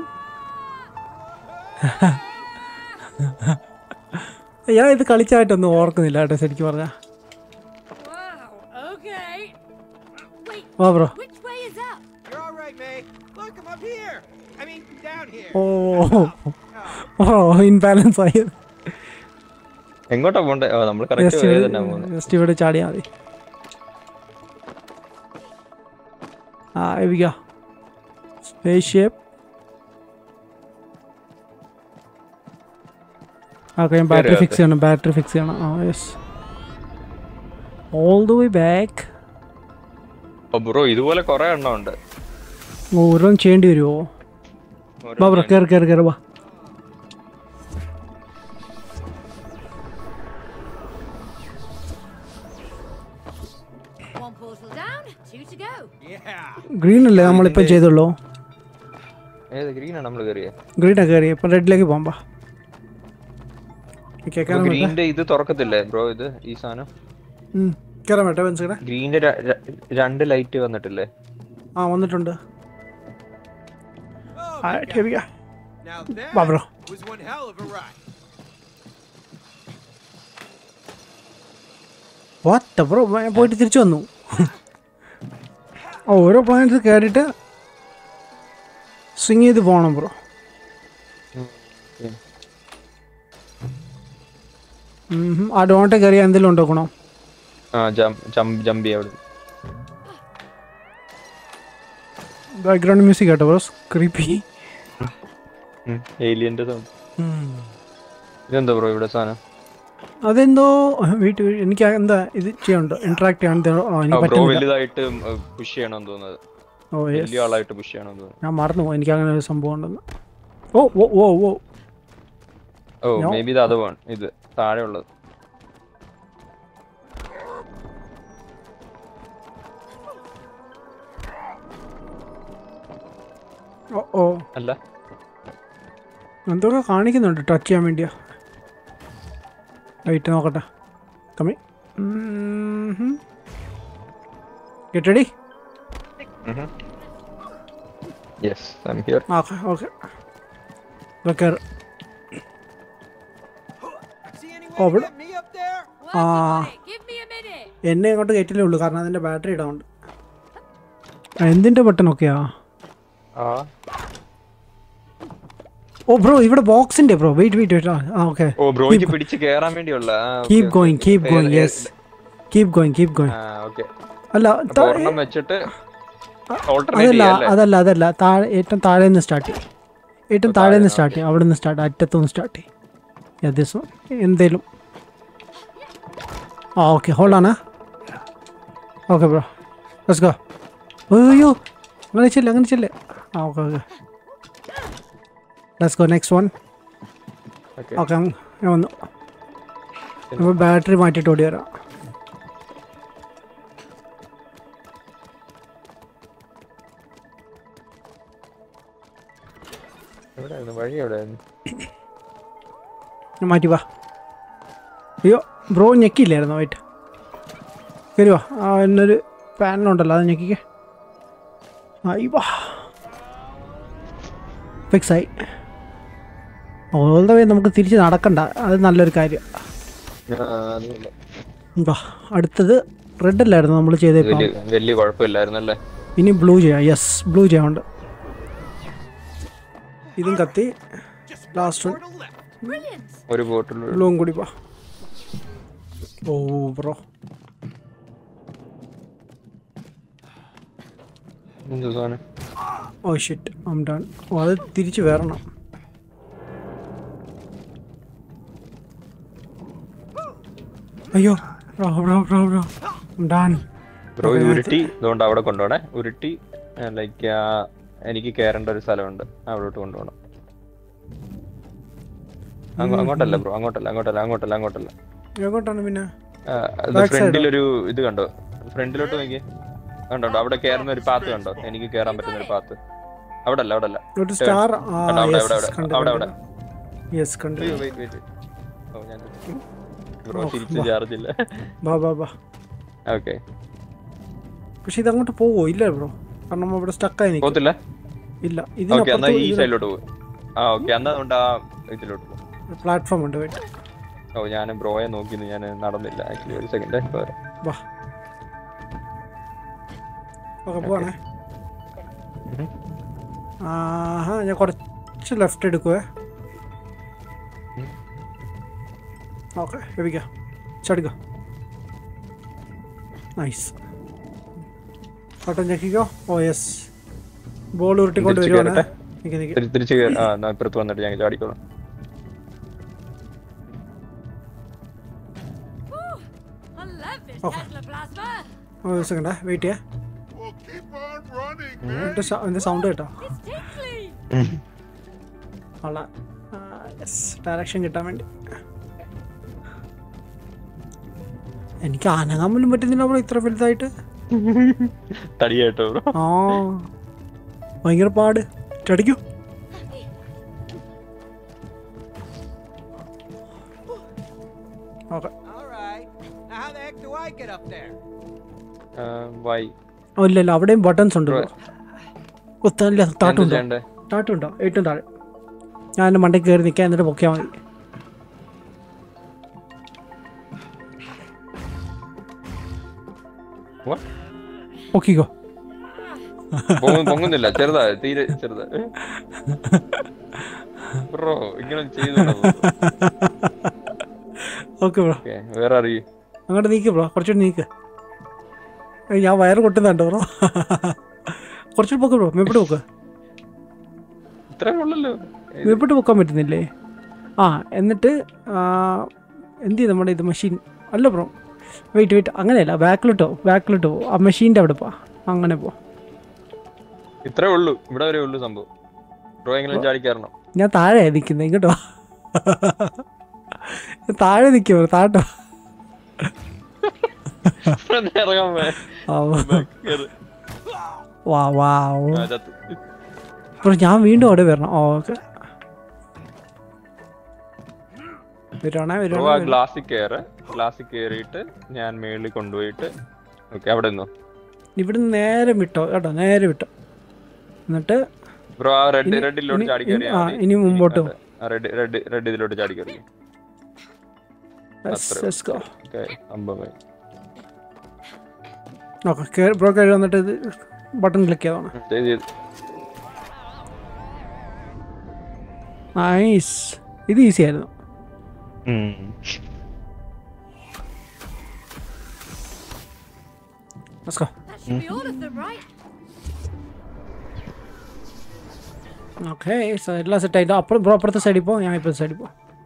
Speaker 1: ഞാൻ ഇത് കളിച്ചായിട്ടൊന്നും ഓർക്കുന്നില്ല കേട്ടോ ശരിക്കും പറഞ്ഞ. വാ ബ്രോ. ഓ ഓ ഇൻബാലൻസ് ആയി.
Speaker 2: എങ്ങോട്ടാ പോണ്ടേ? നമ്മൾ
Speaker 1: ജസ്റ്റ് ഇവിടെ ചാടിയാ മതി. ആ എവിക സ്പേസ് ഷിപ്പ്. ഓക്കെ ഞാൻ ബാറ്ററി ഫിക്സ് ചെയ്യണം. ബാറ്ററി ഫിക്സ് ചെയ്യണം. ആ yes all the way back.
Speaker 2: Bro ഇതുപോലെ കുറെ എണ്ണം ഉണ്ട്.
Speaker 1: ഓരോന്നും ചെയ്യേണ്ടി വരുമോ? വാ ബ്രോ കയറി കയറി കയറി വാ. ഗ്രീൻ അല്ലേ നമ്മളിപ്പം ചെയ്തുള്ളൂ?
Speaker 2: ഏത് ഗ്രീനാണ് നമ്മൾ കയറിയ?
Speaker 1: ഗ്രീനാ കയറി. ഇപ്പം റെഡിലേക്ക് പോകാം. കേൾക്കാൻ
Speaker 2: ഗ്രീനിന്റെ ഇത് തുറക്കത്തില്ലേ ബ്രോ? ഇത് ഈ സാധനം
Speaker 1: കയറാൻ പറ്റേ മനസ്സിലെ
Speaker 2: ഗ്രീനിന്റെ രണ്ട് ലൈറ്റ് വന്നിട്ടില്ലേ?
Speaker 1: ആ വന്നിട്ടുണ്ട്.
Speaker 4: Oh,
Speaker 1: ആ,
Speaker 4: big
Speaker 1: here we
Speaker 4: guy.
Speaker 1: go.
Speaker 4: Now
Speaker 1: വാ bro.
Speaker 4: that was one hell of a ride.
Speaker 1: What bro, പോയിട്ട് തിരിച്ചു വന്നു. ഓരോ പ്ലാനറ്റ്സ് കയറിയിട്ട് സ്വിങ് ചെയ്ത് പോകണം ബ്രോ. ആ ഡോണ്ടെ കയറിയാൽ എന്തെങ്കിലും ഉണ്ടോ ഗുണം?
Speaker 2: ആ ജമ്പ് ചെയ്യാം.
Speaker 1: ബാക്ക്ഗ്രൗണ്ട് മ്യൂസിക് കേട്ടോ ബ്രോ, ക്രീപ്പി.
Speaker 2: ഏലിയന്റെ സൗണ്ട്. ഇതെന്താ ബ്രോ ഇവിടെ സാധനം?
Speaker 1: അതെന്തോ വീട്ടിൽ എനിക്ക് എന്താ ഇത് ചെയ്യണ്ടോ, ഇന്ററാക്ട് ചെയ്യാൻ എനിക്ക്
Speaker 2: ബ്രോ
Speaker 1: പറ്റുന്നില്ല.
Speaker 2: വലുതായിട്ട് പുഷ് ചെയ്യണമെന്ന് തോന്നുന്നത്.
Speaker 1: ഓ യെസ്,
Speaker 2: വലിയ ആളായിട്ട് പുഷ് ചെയ്യണമെന്ന് തോന്നുന്നു.
Speaker 1: ഞാൻ മറന്നു പോയി എനിക്ക് അങ്ങനെ ഒരു സംഭവം ഉണ്ടെന്ന്. ഓ ഓ ഓ ഓ
Speaker 2: ഓ
Speaker 1: No.
Speaker 2: മേ ബി ഇത് അത് വേണം. ഇത് താഴെ ഉള്ളത്.
Speaker 1: ഓ ഓ
Speaker 2: അല്ല
Speaker 1: എന്തൊക്കെ കാണിക്കുന്നുണ്ട് ടച്ച് ചെയ്യാൻ വേണ്ടിയാ. വെയിറ്റ് നോക്കട്ടെ. കമ്മി get
Speaker 2: yes I am here.
Speaker 1: Okay okay okay.
Speaker 4: See any
Speaker 1: Oh,
Speaker 4: way to
Speaker 1: bro.
Speaker 4: get me up there?
Speaker 3: Working
Speaker 1: Ah.
Speaker 3: on it. Give me a minute.
Speaker 1: എന്നെ അങ്ങോട്ട് കയറ്റിലേ ഉള്ളൂ കാരണം അതിൻ്റെ ബാറ്ററി ഇടാറുണ്ട്. എന്തിൻ്റെ ബട്ടണൊക്കെയാ?
Speaker 2: ആ
Speaker 1: ഓ ബ്രോ ഇവിടെ ബോക്സിൻ്റെ ബ്രോ. Wait wait wait. ആ ഓക്കെ.
Speaker 2: ഓ ബ്രോയ്ക്ക് പിടിച്ച് കേറാൻ വേണ്ടിയുള്ള.
Speaker 1: Keep going keep going. Yes keep going keep going.
Speaker 2: Okay.
Speaker 1: അല്ല ത-
Speaker 2: ഒരെണ്ണം വെച്ചിട്ട് ഓൾട്ടർനേറ്റ്
Speaker 1: അതല്ല
Speaker 2: ചെയ്യാം അല്ലേ?
Speaker 1: അതല്ല അതല്ല താഴെ ഏറ്റവും താഴെ നിന്ന് സ്റ്റാർട്ട് ചെയ്യും. ഏറ്റവും താഴെ നിന്ന് സ്റ്റാർട്ട് ചെയ്യും. അവിടെ നിന്ന് സ്റ്റാർട്ട് അറ്റത്തുനിന്ന് സ്റ്റാർട്ട് ചെയ്യും. ഏകദേശം എന്തേലും. ആ ഓക്കെ ഹോൾഡ് ആണ്. Okay bro let's go. അയ്യോ അങ്ങനെ ചെല്ലേ അങ്ങനെ ചെല്ലേ. ആ okay okay let's go next one.
Speaker 2: Okay.
Speaker 1: Okay ഞാൻ വന്നു. അപ്പോൾ ബാറ്ററി മാറ്റിയിട്ട് ഓടി വരാം.
Speaker 2: എവിടെയായിരുന്നു വഴി? എവിടെയായിരുന്നു?
Speaker 1: ഞാൻ മാറ്റി വാ. അയ്യോ ബ്രോ ഞെക്കിയില്ലായിരുന്നോ? വെയിറ്റ് കയറി വാ. ആ എന്നൊരു പാനലുണ്ടല്ലോ അത് ഞെക്കിക്കേ. ആയി വാ ഫിക്സായി. ഓൾ ദ വേ നമുക്ക് തിരിച്ച് നടക്കണ്ട, അത് നല്ലൊരു കാര്യം.
Speaker 2: ആ, അതുമില്ല.
Speaker 1: വാ അടുത്തത് റെഡ് അല്ലായിരുന്നു നമ്മൾ ചെയ്തേക്കാം.
Speaker 2: വലിയ വലിയ കുഴപ്പമില്ലായിരുന്നല്ലേ?
Speaker 1: ഇനി ബ്ലൂ ചെയ്യാം. യെസ് ബ്ലൂ ചെയ്യാനുണ്ട്. ഇതും കത്തി. Last one
Speaker 3: Brilliant.
Speaker 2: ഒരു ബോട്ടിൽ
Speaker 1: ബ്ലൂവും കൂടി വാ. ഓ ബ്രോ
Speaker 2: എന്ത് സാധനം?
Speaker 1: Oh shit I am done. ഓ അത് തിരിച്ച് വരണം. അയ്യോ bro bro bro bro I am done.
Speaker 2: Bro ഇത് ഉരുട്ടി ഇതുകൊണ്ട് അവിടെ കൊണ്ടുപോണേ. ഉരുട്ടി ലൈക്ക് എനിക്ക് കയറേണ്ട ഒരു സ്ഥലമുണ്ട്, അവിടോട്ട് കൊണ്ടുപോകണം. അങ്ങോ- അങ്ങോട്ടല്ല ബ്രോ, അങ്ങോട്ടല്ല അങ്ങോട്ടല്ല അങ്ങോട്ടല്ല അങ്ങോട്ടല്ല.
Speaker 1: എങ്ങോട്ടാണ് പിന്നെ?
Speaker 2: ഫ്രണ്ടിലൊരു ഇത് കണ്ടോ? ഫ്രണ്ടിലോട്ട് നോക്കി കണ്ടോ? അവിടെ കയറുന്ന ഒരു പാത്ത് കണ്ടോ? എനിക്ക് കയറാൻ പറ്റുന്ന ഒരു പാത്ത്. അവിടെ അല്ല അവിടെ അല്ല
Speaker 1: ഒരു സ്റ്റാർ. ആ
Speaker 2: കണ്ടോ? അവിടെ അവിടെ
Speaker 1: യെസ്
Speaker 2: അവിടെ
Speaker 1: കണ്ടു
Speaker 2: അവിടെ അവിടെ.
Speaker 1: യെസ് കണ്ടു.
Speaker 2: അയ്യോ, wait, wait, wait. ഓ, ഞാൻ ബ്രോ തിരിച്ച് ചാർജ് ഇല്ല.
Speaker 1: ബാ ബാ ബാ.
Speaker 2: ഓക്കെ
Speaker 1: പക്ഷെ ഇതങ്ങോട്ട് പോവോ? ഇല്ല ബ്രോ കാരണം അവിടെ സ്റ്റക്കായി നിൽക്കും.
Speaker 2: പോത്തില്ല.
Speaker 1: ഇല്ല
Speaker 2: ഓക്കെ എന്നാ ഈ
Speaker 1: ഇതിനപ്പുറത്ത്
Speaker 2: സൈഡിലോട്ട് പോകും. ആ ഓക്കെ എന്നാ അതുകൊണ്ട് ആ ഇതിലോട്ട് പോകും.
Speaker 1: പ്ലാറ്റ്ഫോം ഉണ്ട്. വെയിറ്റ്
Speaker 2: ഓ ഞാൻ ബ്രോയെ നോക്കിന്ന് ഞാൻ നടന്നില്ല ആക്ച്വലി. ഒരു സെക്കൻഡ്
Speaker 1: വാ. ഓക്കെ പോവാണേ. ആഹാ ഞാൻ കുറച്ച് ലെഫ്റ്റ് എടുക്കുവേ. ഓക്കെ ലഭിക്കാം. ചടിക്കോ. നൈസ്. പട്ടം ഞെക്കിക്കോ. ഓ യെസ് ബോൾ ഉരുട്ടിക്കൊണ്ട്
Speaker 2: തിരിച്ച്
Speaker 1: വരുവാണ്.
Speaker 2: കേറട്ടെ?
Speaker 1: നിൽക്കി നിൽക്കി.
Speaker 2: തിരിച്ച് കയറി. ആ എന്നാ ഇപ്പുറത്ത് വന്നിട്ട് ഞാൻ ചാടിക്കോളാം.
Speaker 3: I love this
Speaker 1: Okay.
Speaker 3: Tesla plasma.
Speaker 1: ഒരു സെക്കൻഡേ വെയിറ്റ് ചെയ്യാം.
Speaker 5: Well, keep on running.
Speaker 1: എൻ്റെ സൗണ്ട് കേട്ടോ.
Speaker 3: It's tickly.
Speaker 1: അല്ല യെസ് ഡയറക്ഷൻ കിട്ടാൻ വേണ്ടി. എനിക്ക് അനങ്ങാൻ പോലും പറ്റുന്നില്ല ബ്രോ ഇത്ര വലുതായിട്ട്.
Speaker 2: തടിയായിട്ടോ ബ്രോ?
Speaker 1: ആ ഭയങ്കര പാട്. ചടിക്കൂ. Okay.
Speaker 4: All right. Now how the heck do I get up there?
Speaker 2: Why
Speaker 1: ഓ ഇല്ല ഇല്ല അവിടെയും ബട്ടൺസ് ഉണ്ട് ബ്രോ. കുത്തല്ല താട്ടുണ്ടോ?
Speaker 2: ചെയ്യണ്ടേ?
Speaker 1: താട്ടുണ്ടോ? ഏറ്റവും താഴെ. ഞാൻ എൻ്റെ മണ്ടയ്ക്ക് കയറി നിൽക്കാൻ എന്നിട്ട് പൊക്കിയാൽ മതി.
Speaker 2: What?
Speaker 1: പൊക്കിക്കോ.
Speaker 2: പൊങ്ങ- പൊങ്ങുന്നില്ല, ചെറുതാ, തീരെ ചെറുതാ. ബ്രോ ഇങ്ങനെ ചെയ്തു.
Speaker 1: Okay bro.
Speaker 2: വേറെ അറിയൂ.
Speaker 1: അങ്ങോട്ട് നീക്ക് ബ്രോ, കുറച്ചുകൂടി നീക്ക്. ഏയ് ഞാൻ വയറ് കൊട്ടുന്നുണ്ടോ ബ്രോ? കുറച്ചുകൂടി പൊക്ക് ബ്രോ, മെപ്പിട്ട് പൊക്ക്.
Speaker 2: ഇത്രേ ഉള്ളല്ലോ.
Speaker 1: മെപ്പിട്ട് പൊക്കാൻ പറ്റുന്നില്ലേ? ആ എന്നിട്ട് എന്ത് ചെയ്യും നമ്മുടെ ഇത് മെഷീൻ അല്ല ബ്രോ. വെയിറ്റ് വെയിറ്റ് അങ്ങനെയല്ല, ബാക്കിലോട്ടോ ബാക്കിലോട്ടോ പോ. ആ മെഷീൻ്റെ അവിടെ പോ, അങ്ങനെ പോ.
Speaker 2: ഇത്രേ ഉള്ളൂ, ഇവിടെ വരെ ഉള്ളൂ സംഭവം. ബ്രോ എങ്ങനെ ചാടിക്കാരണം?
Speaker 1: ഞാൻ താഴെ നിൽക്കുന്നത്, ഇങ്ങോട്ടോ. താഴെ നിൽക്കും താട്ടോ. വാ വാ ബ്രോ, ഞാൻ വീണ്ടും അവിടെ വരണം. ഓക്കെ വരുവാണേ വരുവാണേ.
Speaker 2: ഗ്ലാസ്സിൽ കയറ്, ഗ്ലാസ്സിൽ കയറിയിട്ട് ഞാൻ മേളിൽ കൊണ്ടുപോയിട്ട് ഓക്കെ അവിടെ നിന്നോ.
Speaker 1: ഇവിടുന്ന് നേരെ വിട്ടോ കേട്ടോ, നേരെ വിട്ടോ. എന്നിട്ട്
Speaker 2: ബ്രോ ആ റെഡ് റെഡിലോട്ട് ചാടി കയറി.
Speaker 1: ആ ഇനി മുമ്പോട്ട് പോ.
Speaker 2: റെഡ് റെഡ് റെഡ് ഇതിലോട്ട് ചാടി കയറി.
Speaker 1: ഓക്കെ ബ്രോ കയറി വന്നിട്ട് ഇത് ബട്ടൺ ക്ലിക്ക് ചെയ്തോണം. നൈസ്, ഇത് ഈസി ആയിരുന്നു. Let's go.
Speaker 3: That should be all of them, right?
Speaker 1: Okay so എല്ലാം സെറ്റ് ആയിട്ട് അപ്പുറം ബ്രോ അപ്പുറത്തെ സൈഡിൽ പോ, ഞാൻ ഇപ്പോഴത്തെ സൈഡിൽ പോ.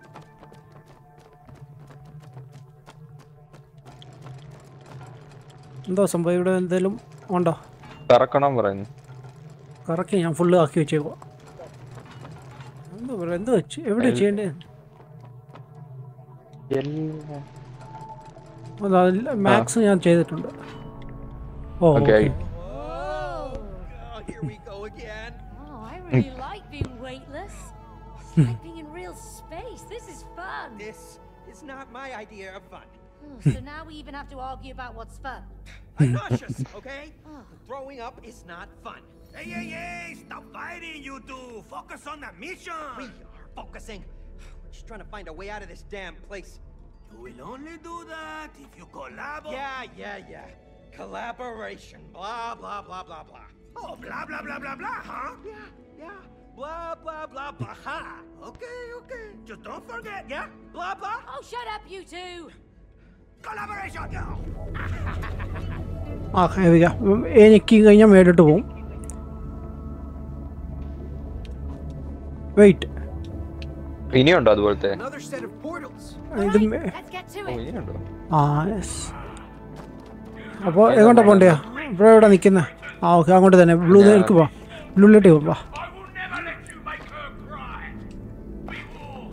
Speaker 1: എന്തോ സംഭവം ഇവിടെ എന്തെങ്കിലും ഉണ്ടോ?
Speaker 2: കറക്കണം പറയുന്നു.
Speaker 1: കറക്കി ഞാൻ ഫുള്ള് ആക്കി വെച്ചേക്കോ. എന്തോ പറയുക, എന്തോ വെച്ച് എവിടെ ചെയ്യേണ്ടത്? മാക്സ് ഞാൻ ചെയ്തിട്ടുണ്ട്. Oh okay.
Speaker 4: Oh, here we go again.
Speaker 3: Oh, I really like being weightless. It's like being in real space. This is fun.
Speaker 4: This is not my idea of fun.
Speaker 3: Oh, so now we even have to argue about what's fun.
Speaker 4: I'm nauseous, okay? Throwing up is not fun.
Speaker 6: Hey, hey, hey! Stop fighting, you two! Focus on the mission!
Speaker 4: We are focusing. We're just trying to find a way out of this damn place.
Speaker 6: You will only do that if you collaborate.
Speaker 4: Yeah, yeah, yeah. Collaboration. Blah, blah, blah, blah, blah.
Speaker 6: Oh, blah, blah, blah, blah, blah, huh?
Speaker 4: Yeah, yeah. Blah, blah, blah, blah. Ha.
Speaker 6: Okay, okay. Just don't forget, yeah?
Speaker 4: Blah, blah.
Speaker 3: Oh, shut up, you two!
Speaker 6: Collaboration, go!
Speaker 1: ആ ഏവിക എനിക്ക് കഴിഞ്ഞാൽ മേലോട്ട് പോവും. വെയിറ്റ്,
Speaker 2: ഇനിയുണ്ടോ അതുപോലത്തെ?
Speaker 4: Another set of portals.
Speaker 1: ഇത്
Speaker 3: Right,
Speaker 1: മേ-
Speaker 3: let's get to
Speaker 2: oh
Speaker 3: it.
Speaker 2: ഇനിയുണ്ടോ?
Speaker 1: ആ യെസ്. അപ്പോൾ എങ്ങോട്ടാ പോകണ്ടയാ ബ്രോ? ഇവിടെ നിൽക്കുന്നത്. ആ ഓക്കെ അങ്ങോട്ട് തന്നെ ബ്ലൂ എടുക്ക് പോ, ബ്ലൂയിലോട്ട് പോകും. വാ
Speaker 6: I will never let you make her cry. We will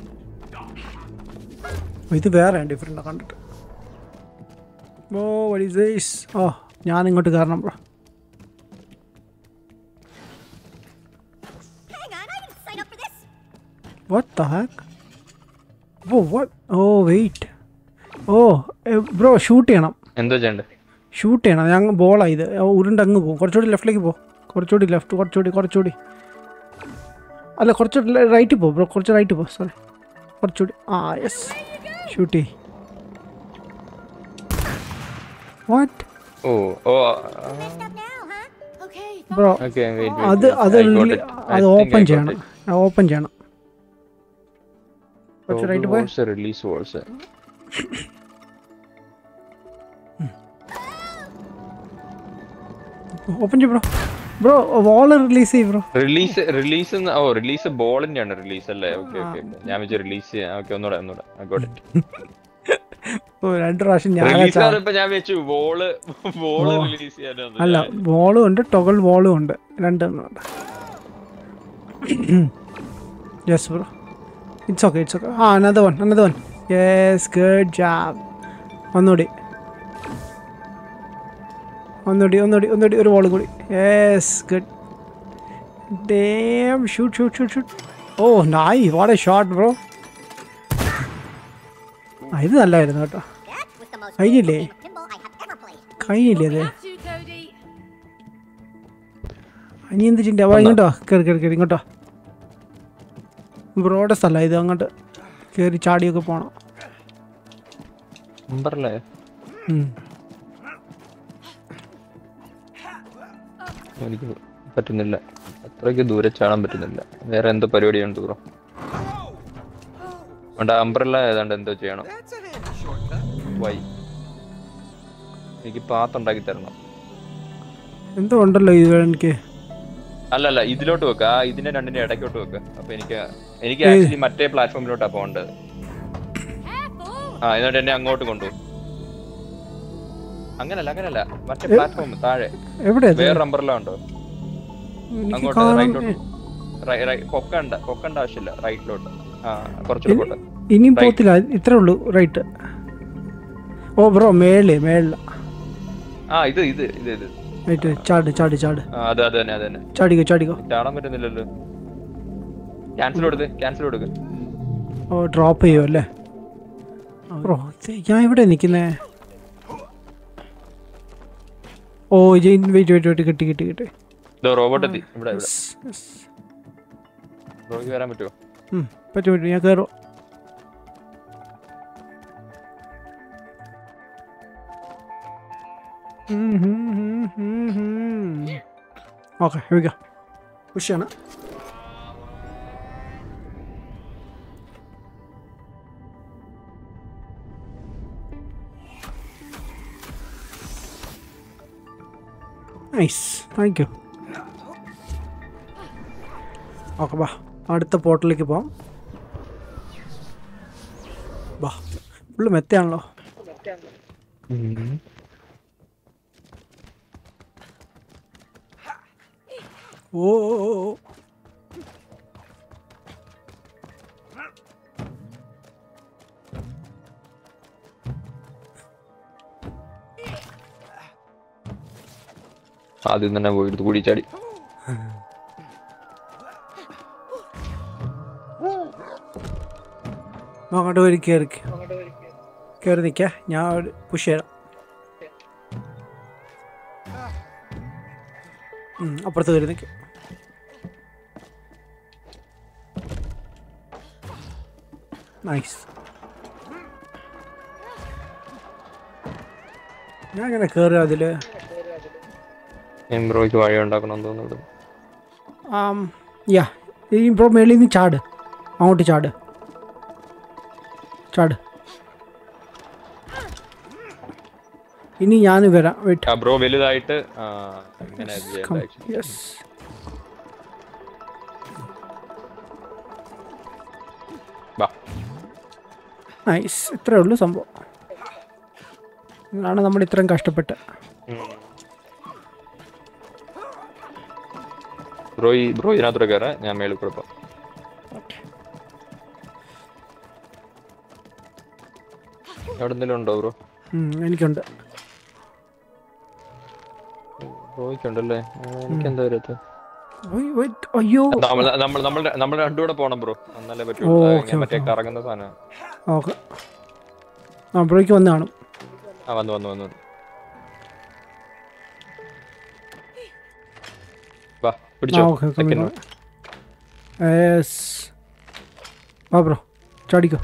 Speaker 6: die.
Speaker 1: ഇത് വേറെ ഡിഫറെൻ്റ് കണ്ടിട്ട്. Oh what is this? ഓ ഞാൻ ഇങ്ങോട്ട് കയറണം bro.
Speaker 3: Hang on, I didn't sign up for this.
Speaker 1: What the heck? Oh what? Oh wait. Oh bro shoot ചെയ്യണം.
Speaker 2: എന്തോ ചെയ്യണ്ടേ?
Speaker 1: ഷൂട്ട് ചെയ്യണം. ഞാൻ ബോളാണ് ഇത്, ഉരുണ്ടങ്ങ് പോകും. കുറച്ചുകൂടി ലെഫ്റ്റിലേക്ക് പോ, കുറച്ചുകൂടി ലെഫ്റ്റ്, കുറച്ചുകൂടി കുറച്ചുകൂടി അല്ല കുറച്ചുകൂടി റൈറ്റ് പോ ബ്രോ, കുറച്ച് റൈറ്റ് പോ, സോറി കുറച്ചുകൂടി. ആ യെസ്, ഷൂട്ട് ചെയ്. What?
Speaker 2: Oh oh
Speaker 3: Okay,
Speaker 1: bro
Speaker 2: okay wait
Speaker 1: അത് അത് അത് ഓപ്പൺ ചെയ്യണം, ഓപ്പൺ ചെയ്യണം. കുറച്ച് റൈറ്റ് പോയി.
Speaker 2: Release walls.
Speaker 1: ഓപ്പൺ ചെയ്യ ബ്രോ. ബ്രോ വോള് റിലീസ് ചെയ്യ bro.
Speaker 2: Release release oh release ബോളിന്റെ ആണ് റിലീസ് അല്ലേ? ഓക്കെ ഓക്കെ ഞാൻ വെച്ച് റിലീസ് ചെയ്യാം. ഓക്കെ ഒന്നുകൂടെ ഒന്നുകൂടെ ഐ ഗോട്ട് ഇറ്റ്.
Speaker 1: ഓ രണ്ട് പ്രാവശ്യം ഞാൻ
Speaker 2: റിലീസ് ആയപ്പോ ഞാൻ വെച്ചു ബോള് ബോള് റിലീസ് ചെയ്യാനാണ്.
Speaker 1: അല്ല, ബോളും ഉണ്ട് ടൊഗിൾ ബോളും ഉണ്ട്, രണ്ടെണ്ണം ഉണ്ട്. Yes bro, it's okay it's okay. ആ another one another one. Yes good job. ഒന്നുകൂടി ഒന്നുകൂടി ഒന്നുകൂടി ഒന്നുകൂടി ഒരു ബോൾ കൂടി. Yes good. Damn shoot shoot shoot shoot. Oh nice, what a shot bro. ആ ഇത് നല്ലതായിരുന്നു കേട്ടോ. കഴിഞ്ഞില്ലേ കഴിഞ്ഞില്ലേ അത്?
Speaker 3: Have to, Cody.
Speaker 1: ഇനി എന്ത് ചിന്ത? അപ്പോൾ ഇങ്ങോട്ടോ കയറി കയറി കയറി ഇങ്ങോട്ടോ. ബ്രോയുടെ സ്ഥലമാണ് ഇത്. അങ്ങോട്ട് കയറി ചാടിയൊക്കെ പോകണം.
Speaker 2: നമ്പറല്ലേ? എനിക്ക് പറ്റുന്നില്ല, അത്രയ്ക്ക് ദൂരെ ചാടാൻ പറ്റുന്നില്ല. വേറെ എന്തോ പരിപാടിയുണ്ട് ബ്രോ. വേണ്ട അംബ്രല്ല ഏതാണ്ട് എന്തോ ചെയ്യണം. വൈ എനിക്ക് പാത്തുണ്ടാക്കി തരണം.
Speaker 1: എന്തോ ഉണ്ടല്ലോ ഇത് എനിക്ക്.
Speaker 2: അല്ലല്ല ഇതിലോട്ട് വെക്ക, ആ ഇതിന്റെ രണ്ടിന്റെ ഇടയ്ക്കോട്ട് വെക്ക. അപ്പൊ എനിക്ക് എനിക്ക് ആക്ച്വലി മറ്റേ പ്ലാറ്റ്ഫോമിലോട്ടാ പോകേണ്ടത്. ആ എന്നിട്ട് എന്നെ അങ്ങോട്ട് കൊണ്ടുപോകും. അങ്ങനല്ല അങ്ങനല്ല മറ്റേ പ്ലാറ്റ്ഫോം താഴെ വേറെ അംബ്രല്ല ഉണ്ടോ? അങ്ങോട്ട് റൈറ്റിലോട്ട്. പൊക്കണ്ട പൊക്കണ്ട ആവശ്യമില്ല, റൈറ്റിലോട്ട്. ആ കുറച്ചുകൂടെ പോട്ടെ.
Speaker 1: ഇനിയും പോത്തില്ല, ഇത്രേ ഉള്ളൂ റൈറ്റ്. ഓ ബ്രോ മേളില് മേളില്.
Speaker 2: ആ ഇത് ഇത് ഇത് ഇത്
Speaker 1: റൈറ്റ്. ചാട് ചാട് ചാട്.
Speaker 2: അത് അത് തന്നെ അത് തന്നെ.
Speaker 1: ചാടിക്കോ ചാടിക്കോ.
Speaker 2: ചാടാൻ പറ്റുന്നില്ലല്ലോ. ക്യാൻസൽ കൊടുക്ക് ക്യാൻസൽ കൊടുക്ക്.
Speaker 1: ഓ ഡ്രോപ്പ് ചെയ്യോ അല്ലേ ബ്രോ? ഞാൻ ഇവിടെ നിൽക്കുന്നേ. ഓ വെയിറ്റ് വെയിറ്റ് വെയിറ്റ് കിട്ടി കിട്ടി കിട്ടി.
Speaker 2: റോബോട്ട് എത്തി ഇവിടെ ഇവിടെ. റോയ്ക്ക് വരാൻ പറ്റുമോ?
Speaker 1: പറ്റും പറ്റും, ഞാൻ കയറും. ഓക്കെ വിളിക്കാം. ഉഷയാണ്. Nice, thank you. ഓക്കെ ബാ, അടുത്ത പോർട്ടലിലേക്ക് പോവാം. ബാ, ഫുള്ള് മെത്തയാണല്ലോ. ഓ
Speaker 2: ആദ്യം തന്നെ പോയി എടുത്ത് കൂടി ചാടി.
Speaker 1: അങ്ങോട്ട് വരി, കയറി കയറി നിൽക്കുക. ഞാൻ ഒരു പുഷ് ചെയ്യാം. അപ്പുറത്ത് കയറി നിൽക്കുക. നൈസ്. ഞാൻ ഇങ്ങനെ കയറുക അതില്.
Speaker 2: ബ്രോയ്ക്ക് വഴി ഉണ്ടാക്കണം തോന്നുന്നു.
Speaker 1: യാ ഈ ബ്രോ മേളിൽ നിന്ന് ചാട്, അങ്ങോട്ട് ചാട് ചാട്. ഇനി ഞാൻ വരാം. വെയിറ്റ്
Speaker 2: ബ്രോ വലുതായിട്ട് നൈസ്. ഇത്രേ ഉള്ളൂ സംഭവം. ഇതാണ് നമ്മൾ ഇത്രയും കഷ്ടപ്പെട്ട്. ബ്രോ ബ്രോ ഇതിനകത്തോടെ കയറാം, ഞാൻ മേളിൽ കൊടുക്കാം. എവിടെ എന്തെങ്കിലും ഉണ്ടോ ബ്രോ?
Speaker 1: എനിക്കുണ്ട്.
Speaker 2: ബ്രോയ്ക്കുണ്ടല്ലേ? എനിക്കെന്താ വരാത്ത?
Speaker 1: അയ്യോ
Speaker 2: നമ്മൾ രണ്ടുകൂടെ പോണം ബ്രോ, എന്നാലേ പറ്റൂ. മറ്റേ കറങ്ങുന്ന സാധനം.
Speaker 1: ഓക്കെ, ആ ബ്രോയ്ക്ക് വന്ന് കാണും.
Speaker 2: ആ വന്നു വന്നു വന്നു.
Speaker 1: ബ്രോ ചാടിക്കോ.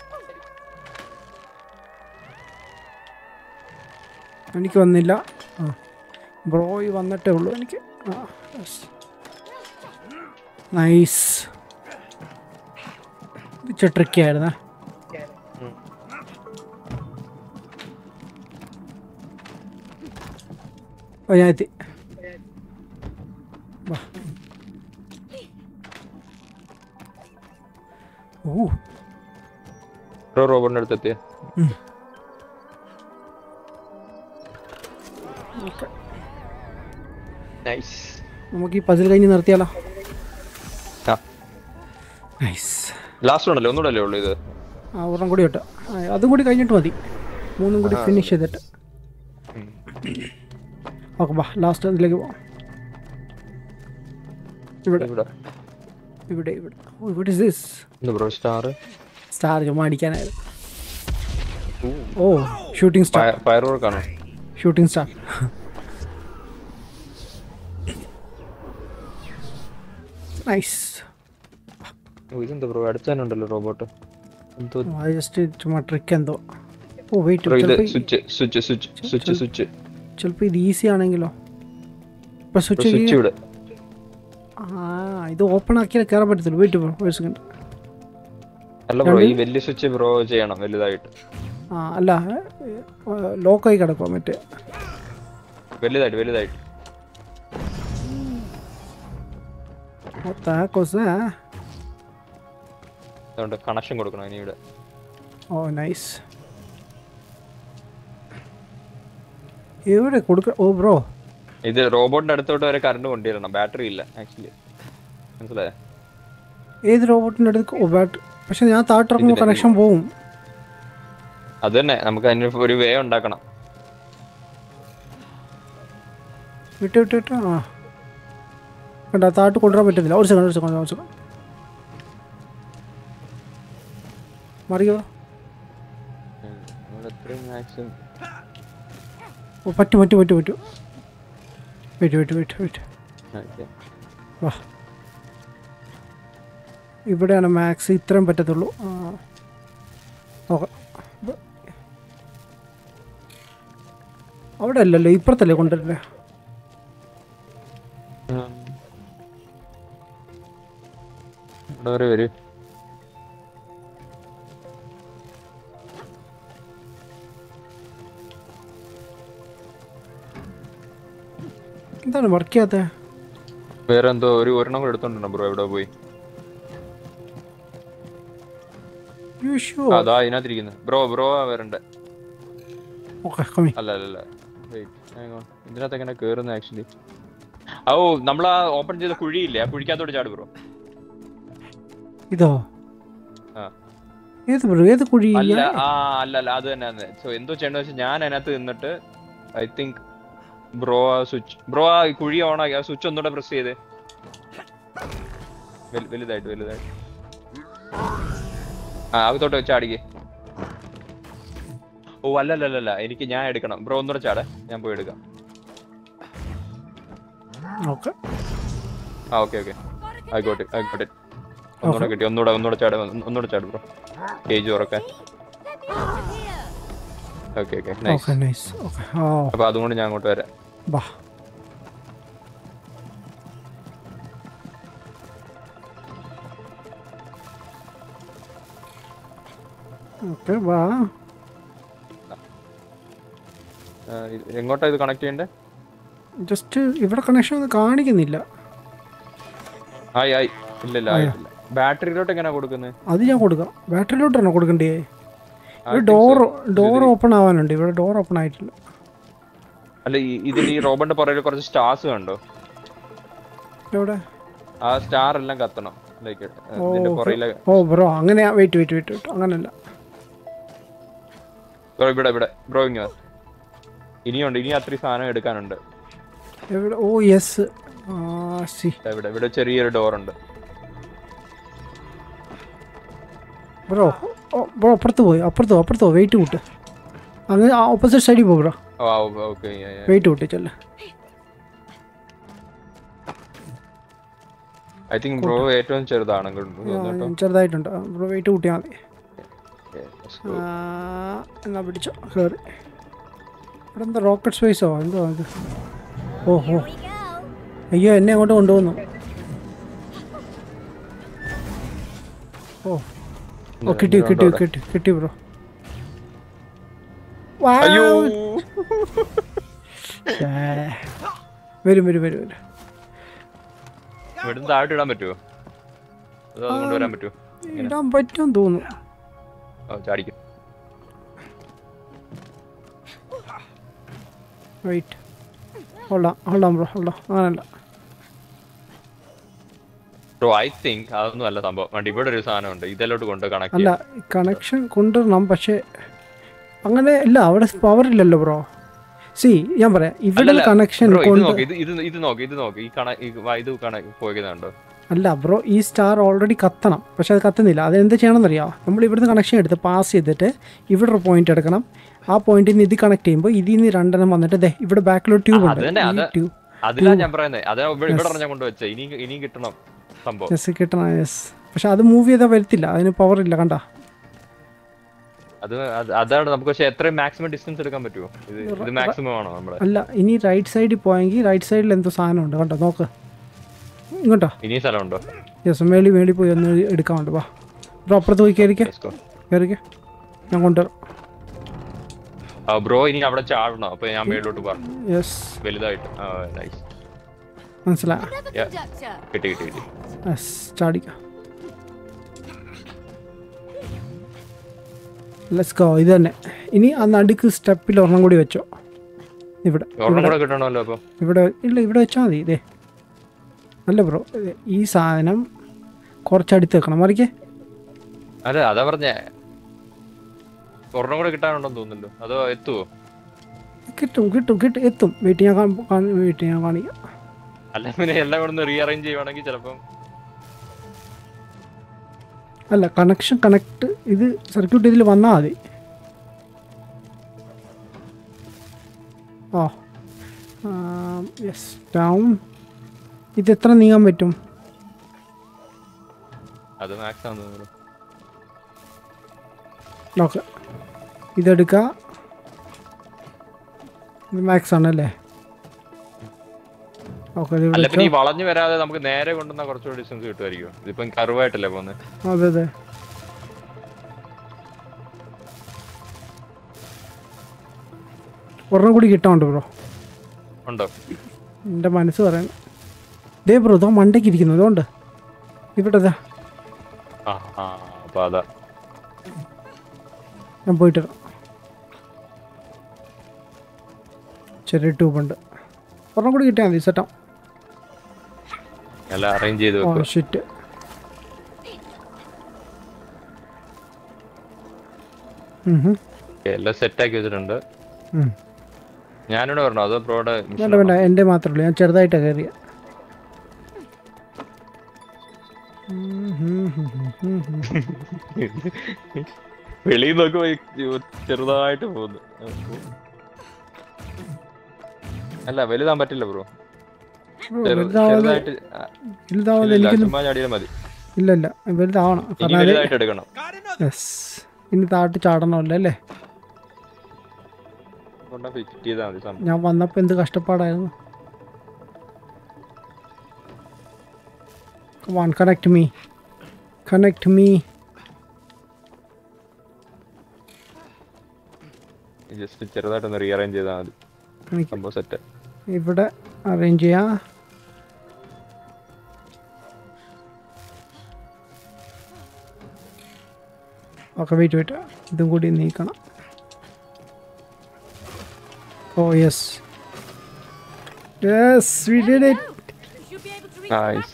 Speaker 1: എനിക്ക് വന്നില്ല. ആ ബ്രോയ് വന്നിട്ടേ ഉള്ളൂ എനിക്ക്. ആ നൈസ്. ഇത് ട്രിക്കായിരുന്നേ. ഓ ഞാൻ എത്തി. ഓ
Speaker 2: റോബോട്ടിന്റെ അടുത്ത് എത്തിയ.
Speaker 1: നമുക്ക് ഈ പസിൽ കഴിഞ്ഞ് നിർത്തിയാലോ?
Speaker 2: ലാസ്റ്റ് ഉണ്ടല്ലോ, ഒന്നുകൂടെ ഉള്ളൂ ഇത്.
Speaker 1: ആ ഒരെണ്ണം കൂടി കേട്ടോ, അതും കൂടി കഴിഞ്ഞിട്ട് മതി. മൂന്നും കൂടി ഫിനിഷ് ചെയ്തിട്ട്. ഓക്കെ ബാ, ലാസ്റ്റ് അതിലേക്ക് പോവാം. ഇവിടെ ഇവിടെ ഇവിടെ ഇവിടെ സ്റ്റാർ സ്റ്റാർ ചുമ്മാ അടിക്കാനായിരുന്നു. Oh shooting star
Speaker 2: firework ആണോ?
Speaker 1: Shooting star. നൈസ്.
Speaker 2: ഇതെന്താ ബ്രോ അടുത്തല്ലോ റോബോട്ട്?
Speaker 1: ജസ്റ്റ് ചുമ്മാ ട്രിക്ക് എന്തോ. Oh wait,
Speaker 2: switch switch switch switch switch
Speaker 1: ചിലപ്പോൾ ഇത് ഈസി ആണെങ്കിലോ? ഇപ്പൊ സ്വിച്ച്
Speaker 2: സ്വിച്ച് ഇവിടെ.
Speaker 1: ആ ഇത് ഓപ്പൺ ആക്കിയാൽ കയറാൻ പറ്റത്തില്ല. വെയിറ്റ് ബ്രോ ഒരു സെക്കൻഡ്.
Speaker 2: അല്ല ബ്രോ ഈ വലിയ സ്വിച്ച് ബ്രോ ചെയ്യണം വലുതായിട്ട്.
Speaker 1: ആ അല്ല ലോക്കായി കിടക്കുക മറ്റേ
Speaker 2: വലുതായിട്ട് വലുതായിട്ട്. അതുകൊണ്ട് കണക്ഷൻ കൊടുക്കണം ഇനി ഇവിടെ.
Speaker 1: Oh nice. എവിടെ കൊടുക്ക? ഓ ബ്രോ
Speaker 2: ഇത് റോബോട്ടിന്റെ അടുത്തോട്ട് വരെ കറണ്ട് കൊണ്ടുവരണം. ബാറ്ററി ഇല്ല ആക്ച്വലി, മനസ്സിലായോ?
Speaker 1: ഏത് റോബോട്ടിന്റെ അടുത്ത്? Oh battery. പക്ഷെ ഞാൻ താട്ടിറങ്ങുമ്പോൾ കണക്ഷൻ പോവും.
Speaker 2: അത് തന്നെ, നമുക്ക് അതിന് ഒരു വേ ഉണ്ടാക്കണം.
Speaker 1: വിട്ട് വിട്ട് വിട്ട് ആ കണ്ടാ താട്ട് കൊണ്ടുവരാൻ പറ്റത്തില്ല. ഒരു സെക്കൻഡ് ഒരു സെക്കൻഡ് ഒരു സെക്കൻഡ് മറിയോ. ഓ പറ്റും പറ്റും പറ്റും പറ്റും. വെയിറ്റ് വെയിറ്റ് വെയിറ്റ് വെയിറ്റ് വാ. ഇവിടെയാണ് മാക്സ് ഇത്രയും പറ്റത്തുള്ളൂ. ഓക്കെ അവിടെ അല്ലല്ലോ, ഇപ്പുറത്തല്ലേ കൊണ്ടുവരണ്ടേ?
Speaker 2: വരൂ.
Speaker 1: എന്താണ് വർക്ക് ചെയ്യാത്ത?
Speaker 2: വേറെ എന്തോ ഒരു ഒരെണ്ണം കൂടെ എടുത്തോണ്ടോ ബ്രോ? എവിടെ പോയി? അതാ ഇതിനകത്തിരിക്കുന്നത് ബ്രോ. ബ്രോ വരണ്ടേ? അല്ല അല്ല ഇതിനകത്ത് എങ്ങനെ കേറുന്ന ആക്ച്വലി? ഓ നമ്മളാ ഓപ്പൺ ചെയ്ത കുഴിയില്ലേ, ആ കുഴിക്കകത്തോട്ട് ചാട് ബ്രോ.
Speaker 1: ഇതോ?
Speaker 2: ആ
Speaker 1: ഏത് ബ്രോ? ഏത് കുഴി?
Speaker 2: അല്ല ആ അല്ല അല്ല അത് തന്നെ. സോ എന്തോ ചെയ്യണ്ട വെച്ചാൽ ഞാൻ അതിനകത്ത് നിന്നിട്ട് ഐ തിങ്ക് ബ്രോ ആ സ്വിച്ച് ബ്രോ ആ കുഴി ഓൺ ആക്കി ആ സ്വിച്ച് ഒന്നുകൂടെ പ്രസ് ചെയ്തേ. വലുതായിട്ട് വലുതായിട്ട് ആ അകത്തോട്ട് വെച്ച് ചാടിക്കേ. ഓ അല്ല അല്ല അല്ല എനിക്ക് ഞാൻ എടുക്കണം ബ്രോ. ഒന്നുകൂടെ ചാടേ, ഞാൻ പോയി എടുക്കാം. ആ ഓക്കെ ഓക്കെ ആയിക്കോട്ടെ ആയിക്കോട്ടെ. ഒന്നുകൂടെ കിട്ടി. ഒന്നുകൂടെ ഒന്നുകൂടെ ചാട് ഒന്നുകൂടെ ചാട് ബ്രോ. കേജ് ഉറക്കാൻ. Okay okay nice. അപ്പൊ അതുകൊണ്ട് ഞാൻ അങ്ങോട്ട് വരാം. എങ്ങോട്ടാ ഇത് കണക്ട് ചെയ്യണ്ടേ?
Speaker 1: ജസ്റ്റ് ഇവിടെ കണക്ഷൻ ഒന്നും കാണിക്കുന്നില്ല.
Speaker 2: ആയി ആയി ഇല്ല ഇല്ല ആയിട്ടില്ല. ബാറ്ററിയിലോട്ട് എങ്ങനെയാ കൊടുക്കുന്നത്?
Speaker 1: അത് ഞാൻ കൊടുക്കാം. ബാറ്ററിയിലോട്ടാണോ കൊടുക്കണ്ടേ? ഡോർ ഡോർ ഓപ്പൺ ആവാനുണ്ട്. ഇവിടെ ഡോർ ഓപ്പൺ ആയിട്ടില്ല.
Speaker 2: അല്ല ഇതിൽ ഈ റോബോട്ടിന്റെ പുറകിൽ കുറച്ച് സ്റ്റാർസ് കണ്ടോ?
Speaker 1: എവിടെ?
Speaker 2: ആ സ്റ്റാർ എല്ലാം കത്തണം. ലൈക്ക് ഇതിന്റെ പുറകിലെ.
Speaker 1: ഓ ബ്രോ അങ്ങനെ വെയിറ്റ് വെയിറ്റ് വെയിറ്റ് വെയിറ്റ് അങ്ങനല്ല
Speaker 2: ബ്രോ. ഇവിടെ ഇവിടെ ബ്രോ ഇങ്ങോ ഇനിയുണ്ട്. ഇനി അത്രയും സാധനം എടുക്കാനുണ്ട്.
Speaker 1: എവിടെ? ഓ യെസ്. ആ സി
Speaker 2: ഇവിടെ ഇവിടെ ചെറിയൊരു ഡോർ ഉണ്ട്
Speaker 1: ബ്രോ. ബ്രോ അപ്പുറത്ത് പോയി. അപ്പുറത്തോ അപ്പുറത്തോ വെയിറ്റ് കൂട്ട്. അങ്ങനെ ഓപ്പോസിറ്റ് സൈഡിൽ പോ ബ്രോ. വെയിറ്റ് കൂട്ടി ചെല്ല.
Speaker 2: ഐ തിങ്ക് ബ്രോ ഏറ്റവും ചെറുതാണ്.
Speaker 1: ചെറുതായിട്ടുണ്ട് ബ്രോ. വെയിറ്റ് കൂട്ടിയാൽ മതി. എന്നാ പിടിച്ചോ കയറി. ഇവിടെ എന്താ റോക്കറ്റ് സ്പേസോ എന്തോ അത്? ഓഹോ അയ്യോ എന്നെ അങ്ങോട്ട് കൊണ്ടുപോകുന്നു. ഓ ഓ കിട്ടി കിട്ടി കിട്ടി കിട്ടി ബ്രോ. വരും വരും വരും വരും.
Speaker 2: താഴോട്ട് ഇടാൻ പറ്റുമോ? കൊണ്ടുവരാൻ പറ്റുമോ?
Speaker 1: ഇടാൻ പറ്റുമെന്ന് തോന്നുന്നു.
Speaker 2: ചാടിക്കും.
Speaker 1: വെയിറ്റ് ഹോൾഡാം ഹോൾഡാം ബ്രോ ഹോൾഡാം. അങ്ങനല്ല
Speaker 2: ബ്രോ. ഐ തിങ്ക് അതൊന്നും അല്ല സംഭവം. വണ്ടി ഇവിടെ ഒരു സാധനം ഉണ്ട്. ഇതിലോട്ട് കൊണ്ട് കണക്ട്
Speaker 1: അല്ല കണക്ഷൻ കൊണ്ടുവരണം. പക്ഷേ അങ്ങനെ ഇല്ല. അവിടെ പവർ ഇല്ലല്ലോ ബ്രോ. സി ഞാൻ പറയാം ഇവിടെ കണക്ഷൻ
Speaker 2: ഇത് നോക്കി ഇത് ഇത് നോക്കി ഇത് നോക്കി ഈ കണ ഇത് പോയതുണ്ടോ?
Speaker 1: അല്ല ബ്രോ, ഈ സ്റ്റാർ ഓൾറെഡി കത്തണം, പക്ഷെ അത് കത്തുന്നില്ല. അതെന്ത് ചെയ്യണമെന്നറിയാമോ? നമ്മൾ ഇവിടുന്ന് കണക്ഷൻ എടുത്ത് പാസ് ചെയ്തിട്ട് ഇവിടെ ഒരു പോയിന്റ് എടുക്കണം. ആ പോയിന്റിൽ നിന്ന് ഇത് കണക്ട് ചെയ്യുമ്പോൾ ഇതിൽ നിന്ന് രണ്ടെണ്ണം വന്നിട്ട് ദേ ഇവിടെ ബാക്കിലൊരു ട്യൂബ് ഉണ്ട്. ഈ ട്യൂബ്
Speaker 2: അതിലാണ് ഞാൻ പറയുന്നത്. അതാ ഇവിടെ ഞാൻ കൊണ്ടുവച്ചത്. ഇനി ഇനിയും കിട്ടണം സംഭവം.
Speaker 1: യെസ് കിട്ടണം, യെസ്. പക്ഷെ അത് മൂവ് ചെയ്താൽ വരത്തില്ല, അതിന് പവർ ഇല്ല. കണ്ട
Speaker 2: അത് അതാണ് നമുക്ക്. പക്ഷെ എത്രയും മാക്സിമം ഡിസ്റ്റൻസ് എടുക്കാൻ പറ്റുമോ? ഇത് ഇത് മാക്സിമം ആണോ നമ്മുടെ?
Speaker 1: അല്ല, ഇനി റൈറ്റ് സൈഡിൽ പോയെങ്കിൽ റൈറ്റ് സൈഡിൽ എന്തോ സാധനം ഉണ്ട്. കണ്ടോ, നോക്ക് ഇങ്ങോട്ടോ.
Speaker 2: ഇനി സ്ഥലമുണ്ടോ?
Speaker 1: യെസ്, മേളി മേളി പോയി ഒന്ന് എടുക്കാറുണ്ട്. വാ ബ്രോ, അപ്പുറത്ത് പോയി കയറിക്കേ കയറിക്കേ, ഞാൻ കൊണ്ടുവരാം.
Speaker 2: ബ്രോ ഇനി അവിടെ ചാടണം. അപ്പൊ ഞാൻ മേളിലോട്ട് പറഞ്ഞു.
Speaker 1: യെസ്,
Speaker 2: വലുതായിട്ട്.
Speaker 1: മനസ്സിലായി.
Speaker 2: കിട്ടി കിട്ടി കിട്ടി.
Speaker 1: യെസ്, ചാടിക്കാം. Let's go. ഇത് തന്നെ. ഇനി ആ നടുക്ക് സ്റ്റെപ്പിൽ ഒരെണ്ണം കൂടി വെച്ചോ. ഇവിടെ
Speaker 2: കിട്ടണമല്ലോ. അപ്പൊ
Speaker 1: ഇവിടെ ഇല്ല, ഇവിടെ വെച്ചാൽ മതി. ഇതേ അല്ല ബ്രോ, ഈ സാധനം കുറച്ചടുത്ത് വെക്കണം. മറിക്കേ.
Speaker 2: അല്ല അതാ പറഞ്ഞേ, ഒരെണ്ണം കൂടെ കിട്ടാനുണ്ടെന്ന് തോന്നുന്നല്ലോ. അതോ എത്തുവോ?
Speaker 1: കിട്ടും കിട്ടും കിട്ടും എത്തും. വെയിറ്റ് ഞാൻ വെയിറ്റ് ഞാൻ കാണിക്കാം.
Speaker 2: അല്ല പിന്നെ എല്ലാം കൂടെ ഒന്ന് റീഅറേഞ്ച് ചെയ്യുവാണെങ്കിൽ ചിലപ്പം.
Speaker 1: അല്ല, കണക്ഷൻ കണക്ട് ഇത് സർക്യൂട്ട് ഇതിൽ വന്നാൽ മതി. ഓ യെസ്, ഡൗൺ. ഇത് എത്ര നീങ്ങാൻ പറ്റും?
Speaker 2: അത് മാക്സ് ആണ് തോന്നുന്നു.
Speaker 1: ഓക്കെ, ഇതെടുക്കുക. ഇത് മാക്സ് ആണല്ലേ?
Speaker 2: അല്ല പിന്നെ ഈ വളഞ്ഞു വരാതെ നമുക്ക് നേരെ കൊണ്ടുവന്നാൽ കുറച്ചുകൂടി ഡിസ്റ്റൻസ് കിട്ടുമായിരിക്കും. ഇതിപ്പം കർവായിട്ടല്ലേ പോകുന്നത്?
Speaker 1: അതെ അതെ. ഒരെണ്ണം കൂടി കിട്ടാനുണ്ട് ബ്രോ.
Speaker 2: ഉണ്ടോ?
Speaker 1: എൻ്റെ മനസ്സ് പറയുന്നു. ദേ ബ്രോ, ഇതോ മണ്ടയ്ക്ക് ഇരിക്കുന്നു. അതുകൊണ്ട് ഇവിടെ ഞാൻ പോയിട്ട് ചെറിയ ട്യൂബുണ്ട്. ഒരെണ്ണം കൂടി കിട്ടിയാൽ മതി. സെറ്റാ
Speaker 2: അറേഞ്ച് ചെയ്ത്.
Speaker 1: Oh shit.
Speaker 2: എല്ലാം സെറ്റ് ആക്കി വെച്ചിട്ടുണ്ട്. ഞാനിവിടെ വരണോ അതോ ബ്രോയുടെ?
Speaker 1: വേണ്ട വേണ്ട, എൻ്റെ മാത്രമേ ഉള്ളൂ. ഞാൻ ചെറുതായിട്ടാണ് കയറിയ.
Speaker 2: വെളിയിൽ നോക്കുമ്പോ ചെറുതായിട്ട് പോകുന്നു. അല്ല വലുതാൻ പറ്റില്ല ബ്രോ.
Speaker 1: ഇല്ല ഇല്ല, വലുതാവണം. യെസ്, ഇനി താട്ട് ചാടണമല്ലോ അല്ലേ? ഞാൻ വന്നപ്പോ എന്ത് കഷ്ടപ്പാടായിരുന്നു. Come on, connect me. Connect me.
Speaker 2: Just ചെറുതായിട്ടൊന്ന് റീഅറേഞ്ച് ചെയ്താൽ മതി. സംഭവം സെറ്റ്.
Speaker 1: ഇവിടെ അറേഞ്ച് ചെയ്യാം. ഓക്കെ, വെയിറ്റ് വെയിറ്റ്, ഇതും കൂടി നീക്കണം. ഓ yes yes, we did it.
Speaker 2: Nice.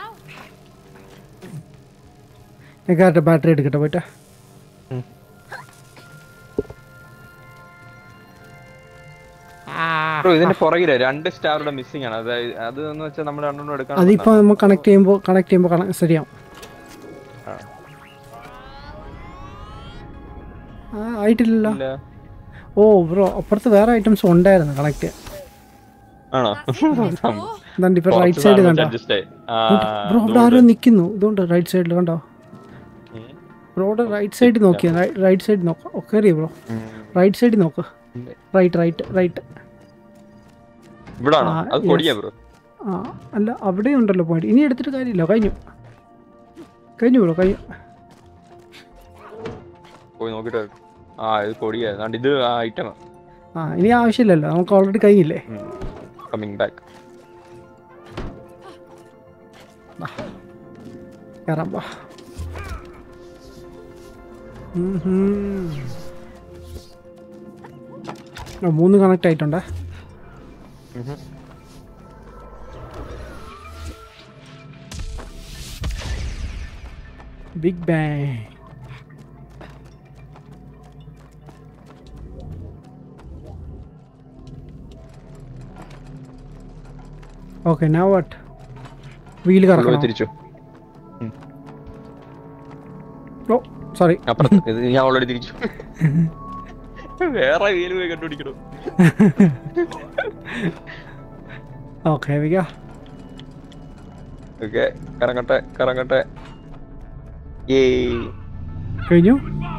Speaker 1: ഞാൻ കറക്റ്റ് ബാറ്ററി എടുക്കട്ടെ പോയിട്ട്.
Speaker 2: ഇതിന്റെ പുറകില് രണ്ട് സ്റ്റാറുടെ മിസ്സിംഗ് ആണ്. അതായത് അത് എന്ന് വെച്ചാൽ നമ്മൾ രണ്ടെണ്ണം എടുക്കാൻ.
Speaker 1: അതിപ്പോ നമ്മൾ കണക്ട് ചെയ്യുമ്പോൾ കണക്ട് ചെയ്യുമ്പോൾ ശരിയാവും. ആ ആയിട്ടില്ലല്ലോ. ഓ ബ്രോ, അപ്പുറത്ത് വേറെ ഐറ്റംസ് ഉണ്ടായിരുന്നു കണക്ട്.
Speaker 2: ആണോ?
Speaker 1: ഇപ്പൊ റൈറ്റ് സൈഡ് കണ്ടോ ബ്രോ? അവിടെ ആരോ നിൽക്കുന്നു. ഇതുകൊണ്ട് റൈറ്റ് സൈഡിൽ കണ്ടോ? ബ്രോയുടെ റൈറ്റ് സൈഡിൽ നോക്കിയാ. റൈറ്റ് സൈഡ് നോക്കാം. ഓക്കെ അറിയോ ബ്രോ? റൈറ്റ് സൈഡിൽ നോക്ക്. Right right right. ആ അല്ല, അവിടെ ഉണ്ടല്ലോ പോയിന്റ്. ഇനി എടുത്തിട്ട് കാര്യമില്ല. കഴിഞ്ഞു കഴിഞ്ഞു ബ്രോ, കഴിഞ്ഞു. ആ ഇനി ആവശ്യമില്ലല്ലോ, നമുക്ക് ഓൾറെഡി കഴിഞ്ഞില്ലേ. കയറാം. വാ. മൂന്ന് കണക്ട് ആയിട്ടുണ്ടേ. Big bang. Okay, now what? Wheel കറക്കണം.
Speaker 2: തിരിച്ചു.
Speaker 1: സോറി.
Speaker 2: അപ്പുറത്ത് ഇത് ഞാൻ ഓൾറെഡി തിരിച്ചു. വേറെ വീല് പോയി കണ്ടുപിടിക്കണോ?
Speaker 1: ഓക്കെ വിക.
Speaker 2: ഓക്കെ കറങ്ങട്ടെ കറങ്ങട്ടെ. ഏയ്
Speaker 1: കഴിഞ്ഞു.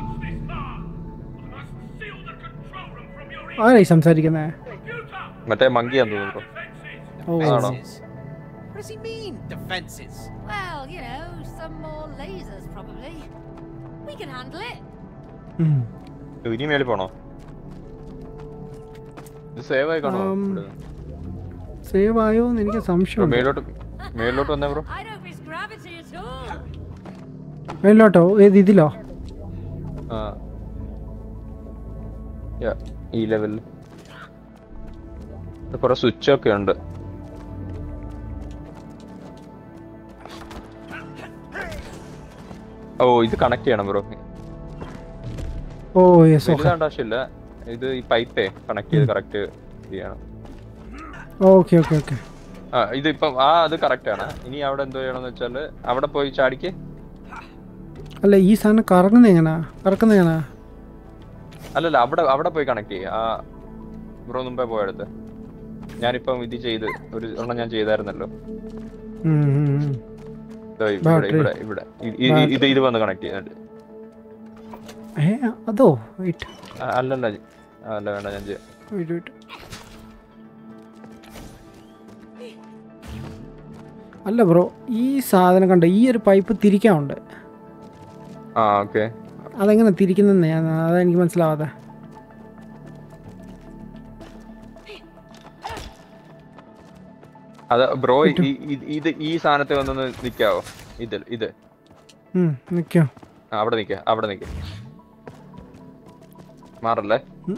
Speaker 1: ആരായി സംസാരിക്കുന്നേ?
Speaker 2: മറ്റേ മങ്കിയാന്ന് തോന്നുന്നു.
Speaker 1: ഓ
Speaker 2: ആണോ?
Speaker 4: What does he mean, defenses?
Speaker 3: Well, you know, some more lasers probably. We can handle it.
Speaker 2: ഇനി മേളിൽ പോണോ? ഇത് സേവ് ആയി കാണോ?
Speaker 1: സേവ് ആയോ എന്ന് എനിക്ക് സംശയം.
Speaker 2: മേലോട്ട് മേലോട്ട് വന്നേ bro.
Speaker 3: I don't miss gravity at all.
Speaker 1: മേലോട്ടോ? ഏത് ഇതിലോ?
Speaker 2: ആ യാ ഈ ലെവലിൽ കുറെ സ്വിച്ച് ഒക്കെ ഉണ്ട്. ഓ ഇത് കണക്ട് ചെയ്യണം ബ്രോ.
Speaker 1: ഓ യെസ് ഓക്കെ.
Speaker 2: വലുതാണ്ട് ആവശ്യമില്ല. ഇത് ഈ പൈപ്പേ കണക്ട് ചെയ്ത് കറക്റ്റ് ചെയ്യണം.
Speaker 1: Okay okay okay.
Speaker 2: ആ ഇതിപ്പം ആ അത് കറക്റ്റ് ആണ്. ഇനി അവിടെ എന്തോ ചെയ്യണമെന്ന് വെച്ചാല് അവിടെ പോയി ചാടിക്ക്.
Speaker 1: അല്ല ഈ സാധനം കറങ്ങുന്ന എങ്ങനാ? കറക്കുന്ന എങ്ങനാ?
Speaker 2: അല്ലല്ല അവിടെ അവിടെ പോയി കണക്ട് ചെയ്യ. ആ ബ്രോ മുമ്പേ പോയടുത്ത് ഞാനിപ്പം ഇത് ചെയ്ത് ഒരു ഒരെണ്ണം ഞാൻ ചെയ്തായിരുന്നല്ലോ. ഇവിടെ ഇവിടെ ഇവിടെ ഇത് ഇത് വന്ന് കണക്ട് ചെയ്യുന്നുണ്ട്.
Speaker 1: അതോ വെയിറ്റ്.
Speaker 2: അല്ലല്ല അല്ല വേണ്ട ഞാൻ ചെയ്യാം.
Speaker 1: അല്ല ബ്രോ ഈ സാധനം കണ്ട ഈ ഒരു പൈപ്പ് തിരിക്കാനുണ്ട്.
Speaker 2: ആ ഓക്കെ.
Speaker 1: അതെങ്ങനെ തിരിക്കുന്നെന്ന് ഞാൻ അതെനിക്ക് മനസ്സിലാവാതെ.
Speaker 2: അത് ബ്രോ ഇത് ഈ സാധനത്തെ വന്നൊന്ന് നിക്കാവോ? ഇത് ഇത്
Speaker 1: നിക്കോ?
Speaker 2: അവിടെ നിക്ക അവിടെ നിക്ക മാറല്ലേ.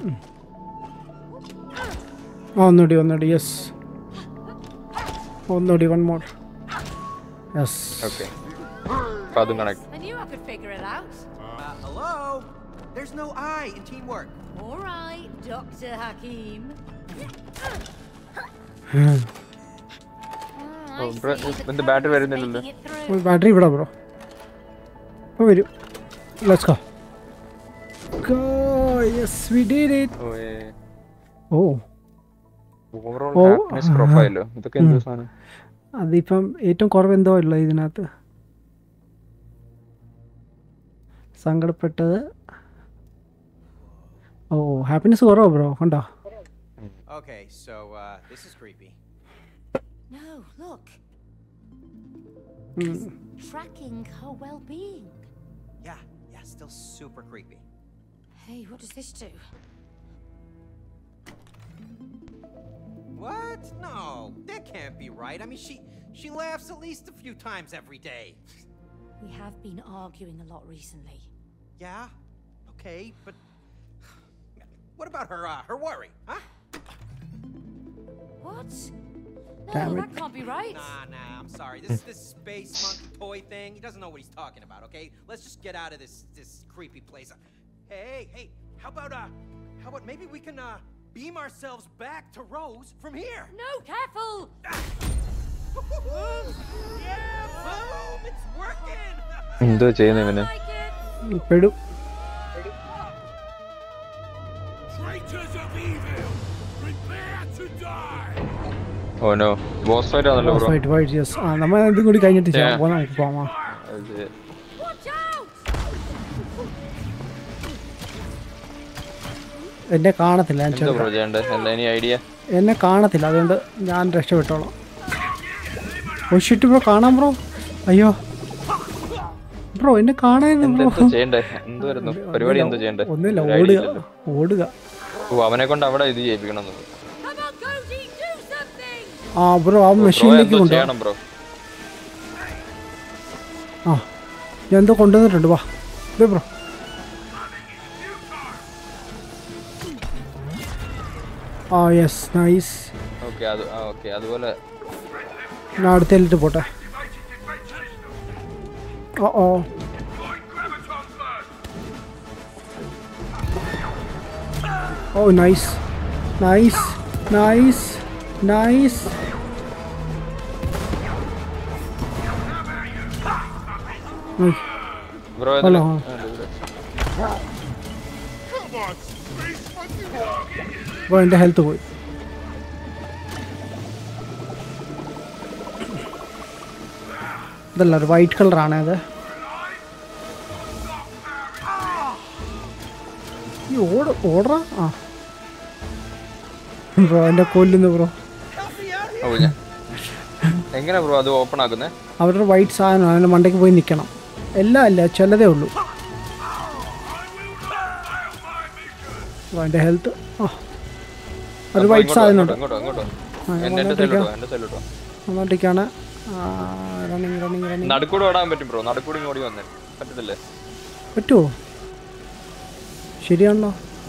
Speaker 1: ഒന്നുകൂടി ഒന്നുകൂടി. യെസ് ഒന്നുകൂടി. One more. Yes
Speaker 2: okay. അതും connect.
Speaker 3: I knew I could figure it out.
Speaker 4: Uh, hello? There's no I in teamwork.
Speaker 3: All right, Doctor Hakim.
Speaker 2: Oh, bro, when the battery വരുന്നില്ലല്ലോ.
Speaker 1: ബാറ്ററി ഇവിടെ ബ്രോ. ഓ വരൂ. Let's go. Go. Yes we did it. ഓ
Speaker 2: ഓവറോൾ ഹാപ്പിനെസ് പ്രൊഫൈൽ ഇതൊക്കെ എന്ത് സാധനം?
Speaker 1: അതിപ്പം ഏറ്റവും കുറവ് എന്തോ ഉള്ളു ഇതിനകത്ത്. സങ്കടപ്പെട്ടത്. ഓ ഹാപ്പിനെസ് കുറവാ ബ്രോ കണ്ടോ?
Speaker 4: Okay, so uh, this is creepy.
Speaker 3: No, look.
Speaker 1: Mm.
Speaker 3: It's tracking her well-being.
Speaker 4: Yeah, yeah, still super creepy.
Speaker 3: Hey, what does this do?
Speaker 4: What? No, that can't be right. I mean, she she laughs at least a few times every day.
Speaker 3: We have been arguing a lot recently.
Speaker 4: Yeah, okay, but what about her uh, her worry, huh?
Speaker 3: What? No,
Speaker 1: Damn it.
Speaker 3: that can't be right.
Speaker 4: Nah, nah, I'm sorry. This this space monkey toy thing, he doesn't know what he's talking about, okay? Let's just get out of this this creepy place. Hey, hey, how about uh how about maybe we can uh beam ourselves back to Rose from here?
Speaker 3: No, careful!
Speaker 4: Yeah, boom! It's working!
Speaker 2: എന്തോ ചെയ്യുന്നത് ഇവന്?
Speaker 3: Like it.
Speaker 1: പെടും.
Speaker 5: Traitors of evil, prepare to die.
Speaker 2: ഓ നോ ബോസ് ഫൈറ്റ് ആണല്ലോ ബ്രോ.
Speaker 1: Fight fight yes. ആ നമ്മൾ ഇതും കൂടി കഴിഞ്ഞിട്ട് ചെയ്യാം. പോകാം നമുക്ക് പോകാം.
Speaker 3: Watch out!
Speaker 1: എന്നെ കാണത്തില്ല. ഞാൻ
Speaker 2: എന്താ ബ്രോ ചെയ്യണ്ടേ? അല്ല ഇനി ഐഡിയ.
Speaker 1: എന്നെ കാണത്തില്ല അതുകൊണ്ട് ഞാൻ രക്ഷപ്പെട്ടോളാം. ഓ ഷിറ്റ് ബ്രോ കാണാം ബ്രോ. അയ്യോ ബ്രോ എന്നെ കാണായിരുന്നു ബ്രോ.
Speaker 2: എന്താ ചെയ്യണ്ടേ? എന്തുവായിരുന്നു പരിപാടി? എന്താ ചെയ്യണ്ടേ?
Speaker 1: ഒന്നുമില്ല ഓടുക ഓടുക.
Speaker 2: ഓ അവനെ കൊണ്ട് അവിടെ ഇത് ചെയ്യിപ്പിക്കണം.
Speaker 3: Come on, Cody, do something!
Speaker 1: ആ ബ്രോ ആ മെഷീനിലേക്ക് കൊണ്ടുപോകാം.
Speaker 2: ചെയ്യണം ബ്രോ.
Speaker 1: ആ ഞാൻ എന്തോ കൊണ്ടുവന്നിട്ടുണ്ട്. വാ ഇതേ ബ്രോ. ആ യെസ് നൈസ്.
Speaker 2: ഓക്കെ അത് ആ ഓക്കെ അതുപോലെ
Speaker 1: ഞാൻ അടുത്തേലിട്ട് പോട്ടെ. ഓ ഓ ഓ nice nice nice nice.
Speaker 2: Bro
Speaker 1: hello അപ്പോൾ എൻ്റെ ഹെൽത്ത് പോയി. ഇതല്ല ഒരു വൈറ്റ് കളറാണ് അത്. ഈ ഓട ഓടറാ ആ ബ്രോ എൻ്റെ കൊല്ലുന്നു ബ്രോ.
Speaker 2: എങ്ങനെ ബ്രോ അത് ഓപ്പൺ ആക്കുന്നേ?
Speaker 1: അവരുടെ വൈറ്റ് സാധനം അതിൻ്റെ മണ്ടയ്ക്ക് പോയി നിൽക്കണം. എല്ലാം അല്ല ചിലതേ ഉള്ളൂ. എൻ്റെ ഹെൽത്ത് ആ ഒരു വൈറ്റ് സാധനം ഉണ്ട്. അങ്ങോട്ടേക്കാണ് റണ്ണിങ് റണ്ണിങ് റണ്ണിങ്.
Speaker 2: നടുക്കൂടെ ഓടാൻ പറ്റും ബ്രോ. നടുക്കൂടി ഓടി വന്നേ പറ്റത്തില്ലേ?
Speaker 1: പറ്റുമോ? ശരിയാണല്ലോ.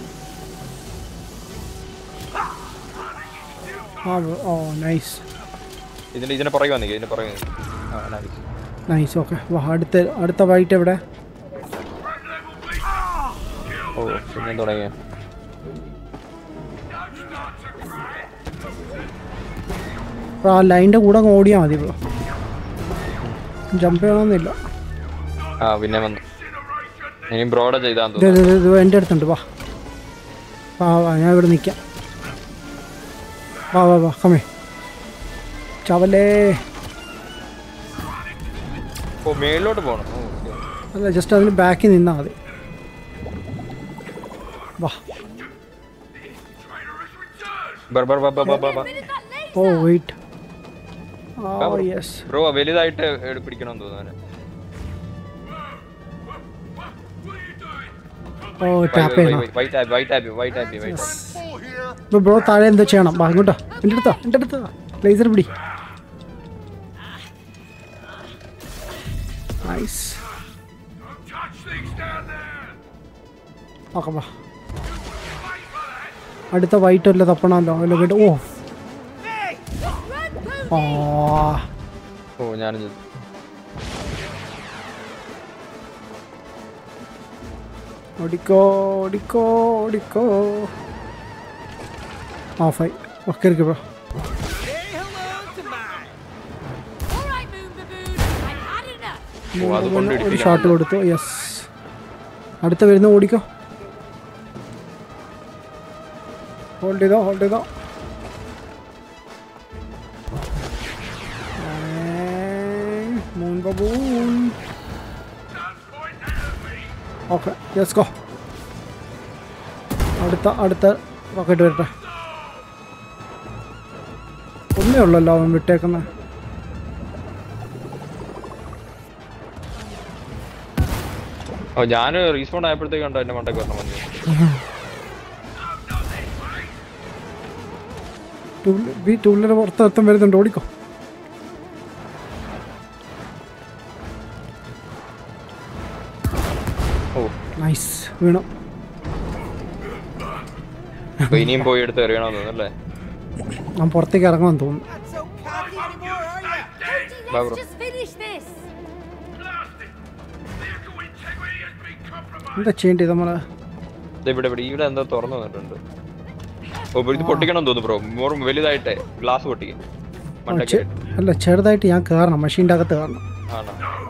Speaker 1: ആ ഓ നൈസ്.
Speaker 2: ഇതിന്റെ ഇതിനെ പുറകെ വന്നേ ഇതിന്റെ പുറകെ. ആ നൈസ്
Speaker 1: നൈസ്. ഓക്കെ വാ അടുത്ത അടുത്ത വൈറ്റ് എവിടെ?
Speaker 2: ഓ പിന്നെ തുടങ്ങിയ
Speaker 1: ആ ലൈൻ്റെ കൂടെ അങ്ങ് ഓടിയാൽ മതി ബ്രോ. ജമ്പ് ചെയ്യണമെന്നില്ല.
Speaker 2: ആ പിന്നെ വന്നു. ഇനി ബ്രോഡ് ചെയ്താൽ തോന്നുന്നു.
Speaker 1: എൻ്റെ അടുത്തുണ്ട്. വാ വാ വാ ഞാൻ ഇവിടെ നിൽക്കാം. വാ വാ വാ കമേ ചവലേ.
Speaker 2: ഓ മേളിലോട്ട് പോകണം.
Speaker 1: അല്ല ജസ്റ്റ് അതിന് ബാക്കിൽ നിന്നാൽ മതി. വാ ഓ വെയിറ്റ്. ഓ യെസ്
Speaker 2: ബ്രോ വലുതായിട്ട് പിടിക്കണമെന്ന് തോന്നുന്നു.
Speaker 1: ഓ ടാപ്പ് ചെയ്യണം. ഇപ്പോൾ ബ്രോ താഴെ എന്തോ ചെയ്യണം. വാ ഇങ്ങോട്ടോ. എൻ്റെ അടുത്താ എൻ്റെ അടുത്താ ലേസർ പിടി. നൈസ്. ഓക്കെ വാ അടുത്ത വൈറ്റ് അല്ല തപ്പണമല്ലോ. അല്ല കേട്ടോ. ഓ ആ
Speaker 2: ഓ ഞാൻ
Speaker 1: ഓടിക്കോ ഓടിക്കോ ഓടിക്കോ. ഓഫായി. ഓക്കെ ഇരിക്കും ബ്രോ. ഒരു ഷോട്ട് കൊടുത്തു. യെസ് അടുത്ത വരുന്ന ഓടിക്കോ. ഹോൾഡ് ചെയ്തോ ഹോൾഡ് ചെയ്തോ. Moon baboon. Okay yes go. അടുത്ത അടുത്ത റോക്കറ്റ് വരട്ടെ. ഒന്നേ ഉള്ളല്ലോ അവൻ വിട്ടേക്കുന്നത്.
Speaker 2: ഓ ഞാൻ റീസ്പോണ്ട് ആയപ്പോഴത്തേക്ക് കണ്ടോ എന്റെ മണ്ടയ്ക്ക് വരണം വന്നു.
Speaker 1: ടൂളിന്റെ പുറത്ത് അർത്ഥം വരുന്നുണ്ട്. ഓടിക്കോ.
Speaker 2: ഓ
Speaker 1: നൈസ് വീണു.
Speaker 2: ഇനിയും പോയി എടുത്ത് എറിയണമെന്ന് തോന്നുന്നല്ലേ?
Speaker 1: ഞാൻ പുറത്തേക്ക് ഇറങ്ങാൻ തോന്നുന്നു. എന്താ ചെയ്യേണ്ടത് നമ്മള്?
Speaker 2: ഇവിടെ ഇവിടെ ഇവിടെ എന്താ തുറന്നു വന്നിട്ടുണ്ട്. ഓ ഇത് പൊട്ടിക്കണം തോന്നുന്നു ബ്രോ. മോർ വലുതായിട്ടേ ഗ്ലാസ് പൊട്ടിക്കും.
Speaker 1: അല്ല ചെറുതായിട്ട് ഞാൻ കയറണം. മെഷീൻ്റെ അകത്ത് കയറണം.
Speaker 2: ആണോ?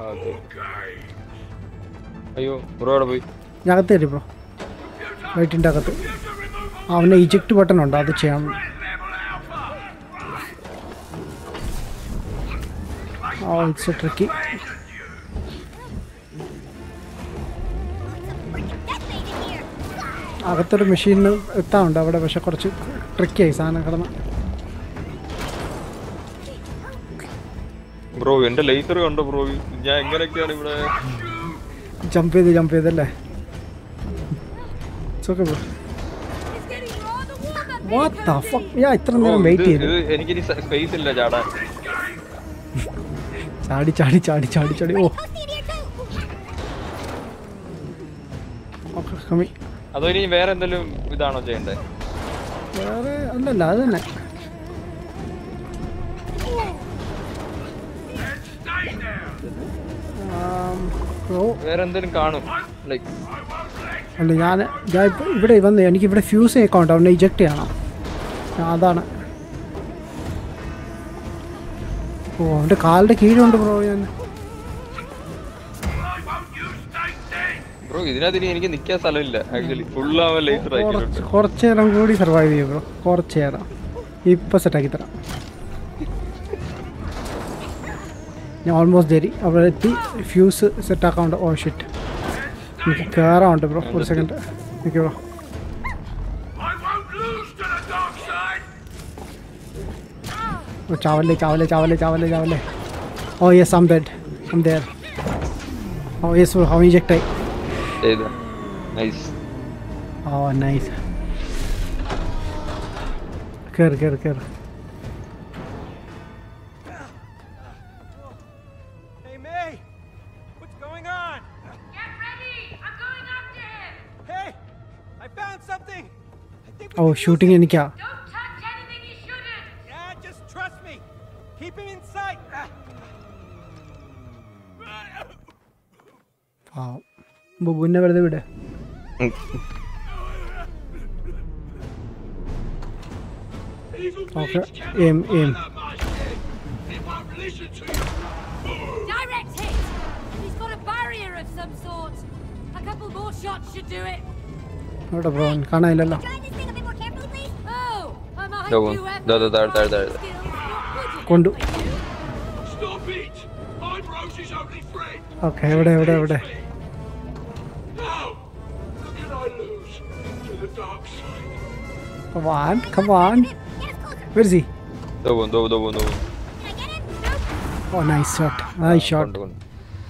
Speaker 2: അയ്യോ ബ്രോ അവിടെ പോയി.
Speaker 1: ഞാൻ അകത്ത് കയറി ബ്രോ. ലൈറ്റിൻ്റെ അകത്ത് അവൻ്റെ ഇജക്റ്റ് ബട്ടൺ ഉണ്ട്. അത് ചെയ്യണം. ഓ ഇറ്റ്സ് എ ട്രിക്കി. അകത്തൊരു മെഷീനിന് എത്താറുണ്ട് അവിടെ. പക്ഷെ കുറച്ച് ട്രിക്കിയായി സാധനം കിടന്ന്.
Speaker 2: ബ്രോ എന്റെ ലേസർ കണ്ടോ ബ്രോ? ഞാൻ എങ്ങനെയൊക്കെയാണ് ഇവിടെ
Speaker 1: ജമ്പ് ചെയ്ത് ജമ്പ് ചെയ്തല്ലേ? ഞാൻ ഇത്ര നേരം വെയിറ്റ് ചെയ്തു.
Speaker 2: എനിക്കിനി സ്പേസ് ഇല്ല ചാടാൻ.
Speaker 1: ചാടി ചാടി ചാടി ചാടി ചാടി. ഓ ഓക്കെ കമ്മി.
Speaker 2: അതോ ഇനി വേറെ എന്തെങ്കിലും ഇതാണോ ചെയ്യണ്ടേ?
Speaker 1: വേറെ അല്ലല്ല അത് തന്നെ.
Speaker 2: വേറെ എന്തെങ്കിലും കാണും ലൈക്ക്.
Speaker 1: അല്ല ഞാൻ ഞാൻ ഇപ്പം ഇവിടെ വന്ന് എനിക്ക് ഇവിടെ ഫ്യൂസ് അക്കൗണ്ട് അവനെ ഇജക്റ്റ് ചെയ്യണം. അതാണ്. ഓ അവൻ്റെ കാലിൻ്റെ കീഴുണ്ട് ബ്രോ. ഞാൻ
Speaker 2: ബ്രോ ഇതിനകത്ത് എനിക്ക് നിക്കാൻ സ്ഥലമില്ല ആക്ച്വലി ഫുൾ ആവാൻ ലേസർ ആക്കിയിട്ടുണ്ട്.
Speaker 1: കുറച്ച് നേരം കൂടി സർവൈവ് ചെയ്യും ബ്രോ, കുറച്ച് നേരം. ഇപ്പം സെറ്റാക്കി തരാം. ഞാൻ ഓൾമോസ്റ്റ് തരി അവിടെ എത്തി. ഫ്യൂസ് സെറ്റാക്കാണ്ട്. ഓ ഷിറ്റ്, എനിക്ക് കയറാറുണ്ട് ബ്രോ. ഒരു സെക്കൻഡ് നിൽക്കുക ബ്രോ. ഓ ചാവല്ലേ ചാവല്ലേ ചാവല്ലേ ചാവല്ലേ ചാവല്ലേ. ഓ yes I'm dead, I'm there. ഓ യെസ് ബ്രോ, ഹൗ ഇൻജെക്ട് ആയി.
Speaker 2: ചെയ്തു. നൈസ്.
Speaker 1: ഓ നൈസ്. കയറി കയറി കയറി.
Speaker 4: Hey, May! What's going on?
Speaker 3: Get ready! I'm going after him!
Speaker 4: Hey! I found something! I think we
Speaker 1: ഓ
Speaker 4: can use
Speaker 1: ഷൂട്ടിങ്
Speaker 4: it.
Speaker 1: എനിക്കാ.
Speaker 3: Don't touch anything you shouldn't!
Speaker 4: Yeah, just trust me. Keep him in sight. Ah.
Speaker 1: പാവം ബുബുവിനെ വെറുതെ വിട്. ഓക്കെ എം എം.
Speaker 3: Direct hit! He's got a barrier of some sort. A couple more shots should do it.
Speaker 1: അവിടെ ബ്രോ കാണാനില്ലല്ലോ.
Speaker 3: Try this thing a bit more carefully, please. Oh, I'm a
Speaker 2: No
Speaker 3: haiku
Speaker 2: one.
Speaker 3: weapon.
Speaker 2: Da, da, da, da, da, da.
Speaker 3: Skills not good enough
Speaker 1: കൊണ്ടു.
Speaker 3: for you.
Speaker 5: Stop it! I'm Rose's only friend.
Speaker 1: Okay എവിടെ എവിടെ എവിടെ.
Speaker 5: Now, who can I lose to the dark side?
Speaker 1: Come on, come on.
Speaker 3: Get us closer.
Speaker 1: Where is he?
Speaker 2: ദോ വന്നു, ദോ ദോ വന്നു.
Speaker 3: Can I get him? Nope.
Speaker 1: Oh, nice shot. Nice shot.
Speaker 2: കൊണ്ട്, കൊണ്ട്.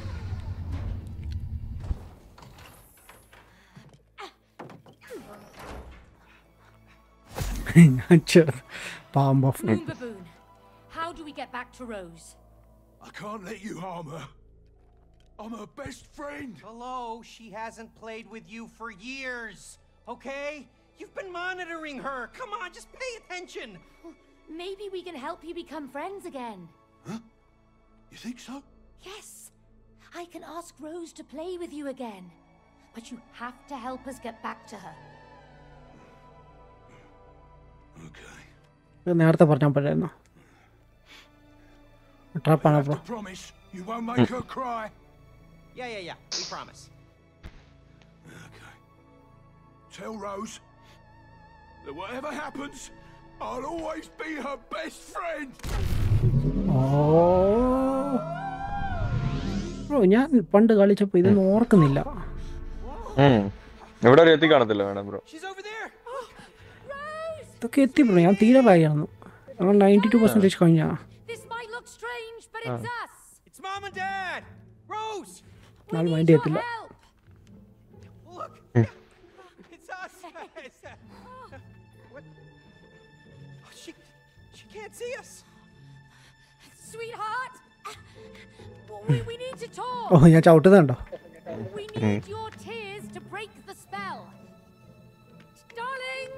Speaker 1: Palm off.
Speaker 3: Moon Baboon, how do we get back to Rose?
Speaker 5: I can't let you harm her. I'm her best friend.
Speaker 4: Hello, she hasn't played with you for years, okay? You've been monitoring her. Come on, just pay attention.
Speaker 3: Maybe we can help you become friends again.
Speaker 5: You think so?
Speaker 3: Yes, I can ask Rose to play with you again. But you have to help us get back to her.
Speaker 5: Okay.
Speaker 1: നേരത്തെ പറഞ്ഞാൽ പോരായിരുന്നോ? ട്രാപ്പാണ്
Speaker 5: Have
Speaker 1: bro.
Speaker 5: to promise you won't make her cry.
Speaker 4: Yeah, yeah, yeah. We promise.
Speaker 5: Okay. Tell Rose that whatever happens, I'll always be her best friend.
Speaker 1: ഓ ബ്രോ, ഞാൻ പണ്ട് കളിച്ചപ്പോൾ ഇതൊന്നും ഓർക്കുന്നില്ല.
Speaker 2: ഉം. ഇവിടെ ഒരു എത്തി കാണത്തില്ല വേണം ബ്രോ.
Speaker 4: She's over there.
Speaker 1: ഇതൊക്കെ എത്തി ബ്രോ, ഞാൻ തീരെ വായിക്കണം. ഞങ്ങൾ നയൻറ്റി ടു പെർസെൻറ്റേജ് കഴിഞ്ഞാ.
Speaker 3: This might look strange, but it's us.
Speaker 4: It's Mom and Dad. Rose.
Speaker 3: We
Speaker 1: I'll
Speaker 3: need
Speaker 1: mind
Speaker 3: your
Speaker 1: it.
Speaker 3: help.
Speaker 4: Look. It's us. It's, uh, what? Oh, she, she can't see us.
Speaker 3: Sweetheart, we, we need to talk.
Speaker 1: ഓ ഞാൻ ചവിട്ടുന്നുണ്ടോ?
Speaker 3: We need your tears to break the spell. Darling!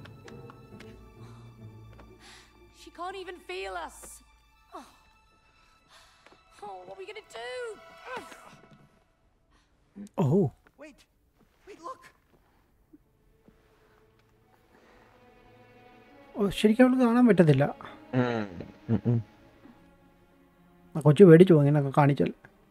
Speaker 3: She can't even feel us. Oh, oh what are we gonna do?
Speaker 1: Oh
Speaker 4: Wait. Wait, look.
Speaker 1: ഓ ശരിക്കും അവൾക്ക് കാണാൻ പറ്റത്തില്ല.
Speaker 2: ഉം. ഉം, ഉം.
Speaker 1: ആ കൊച്ചു പേടിച്ചു പോകും ഇങ്ങനെയൊക്കെ കാണിച്ചാൽ.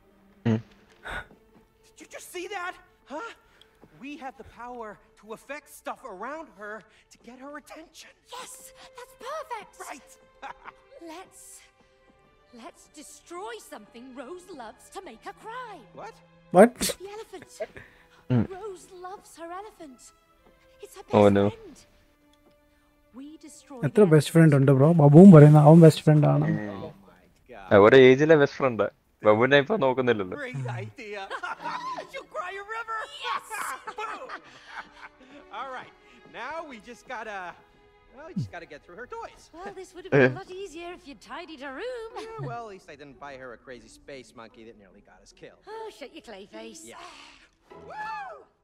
Speaker 4: Did you just see that? Huh? We have the power to affect stuff around her to get her attention.
Speaker 3: Yes, that's perfect.
Speaker 4: Right.
Speaker 3: Let's let's destroy something Rose loves to make her cry.
Speaker 4: What?
Speaker 1: What?
Speaker 3: The elephant. Rose loves her elephant. It's her best
Speaker 2: Oh, no.
Speaker 3: friend. We destroy
Speaker 1: എത്ര
Speaker 3: the
Speaker 1: ബെസ്റ്റ് ഫ്രണ്ട് ഉണ്ട് ബ്രോ? ബബുവും പറയുന്ന അവൻ ബെസ്റ്റ് ഫ്രണ്ട് ആണ്.
Speaker 4: Oh my god.
Speaker 2: ആ, ഒരു ഏജിലെ ബെസ്റ്റ് ഫ്രണ്ട് ബബുവിനെ ഇപ്പൊ നോക്കുന്നില്ലല്ലോ.
Speaker 4: Great idea. You'll cry a river.
Speaker 3: Yes.
Speaker 4: Boom. All right. Now we just gotta. Well, we just gotta get through her toys.
Speaker 3: Well, this would have been a lot easier if you'd tidied her room.
Speaker 4: Yeah, well, at least I didn't buy her a crazy space monkey that nearly got us killed.
Speaker 3: Oh, shut your clay face.
Speaker 4: Yeah. Woo!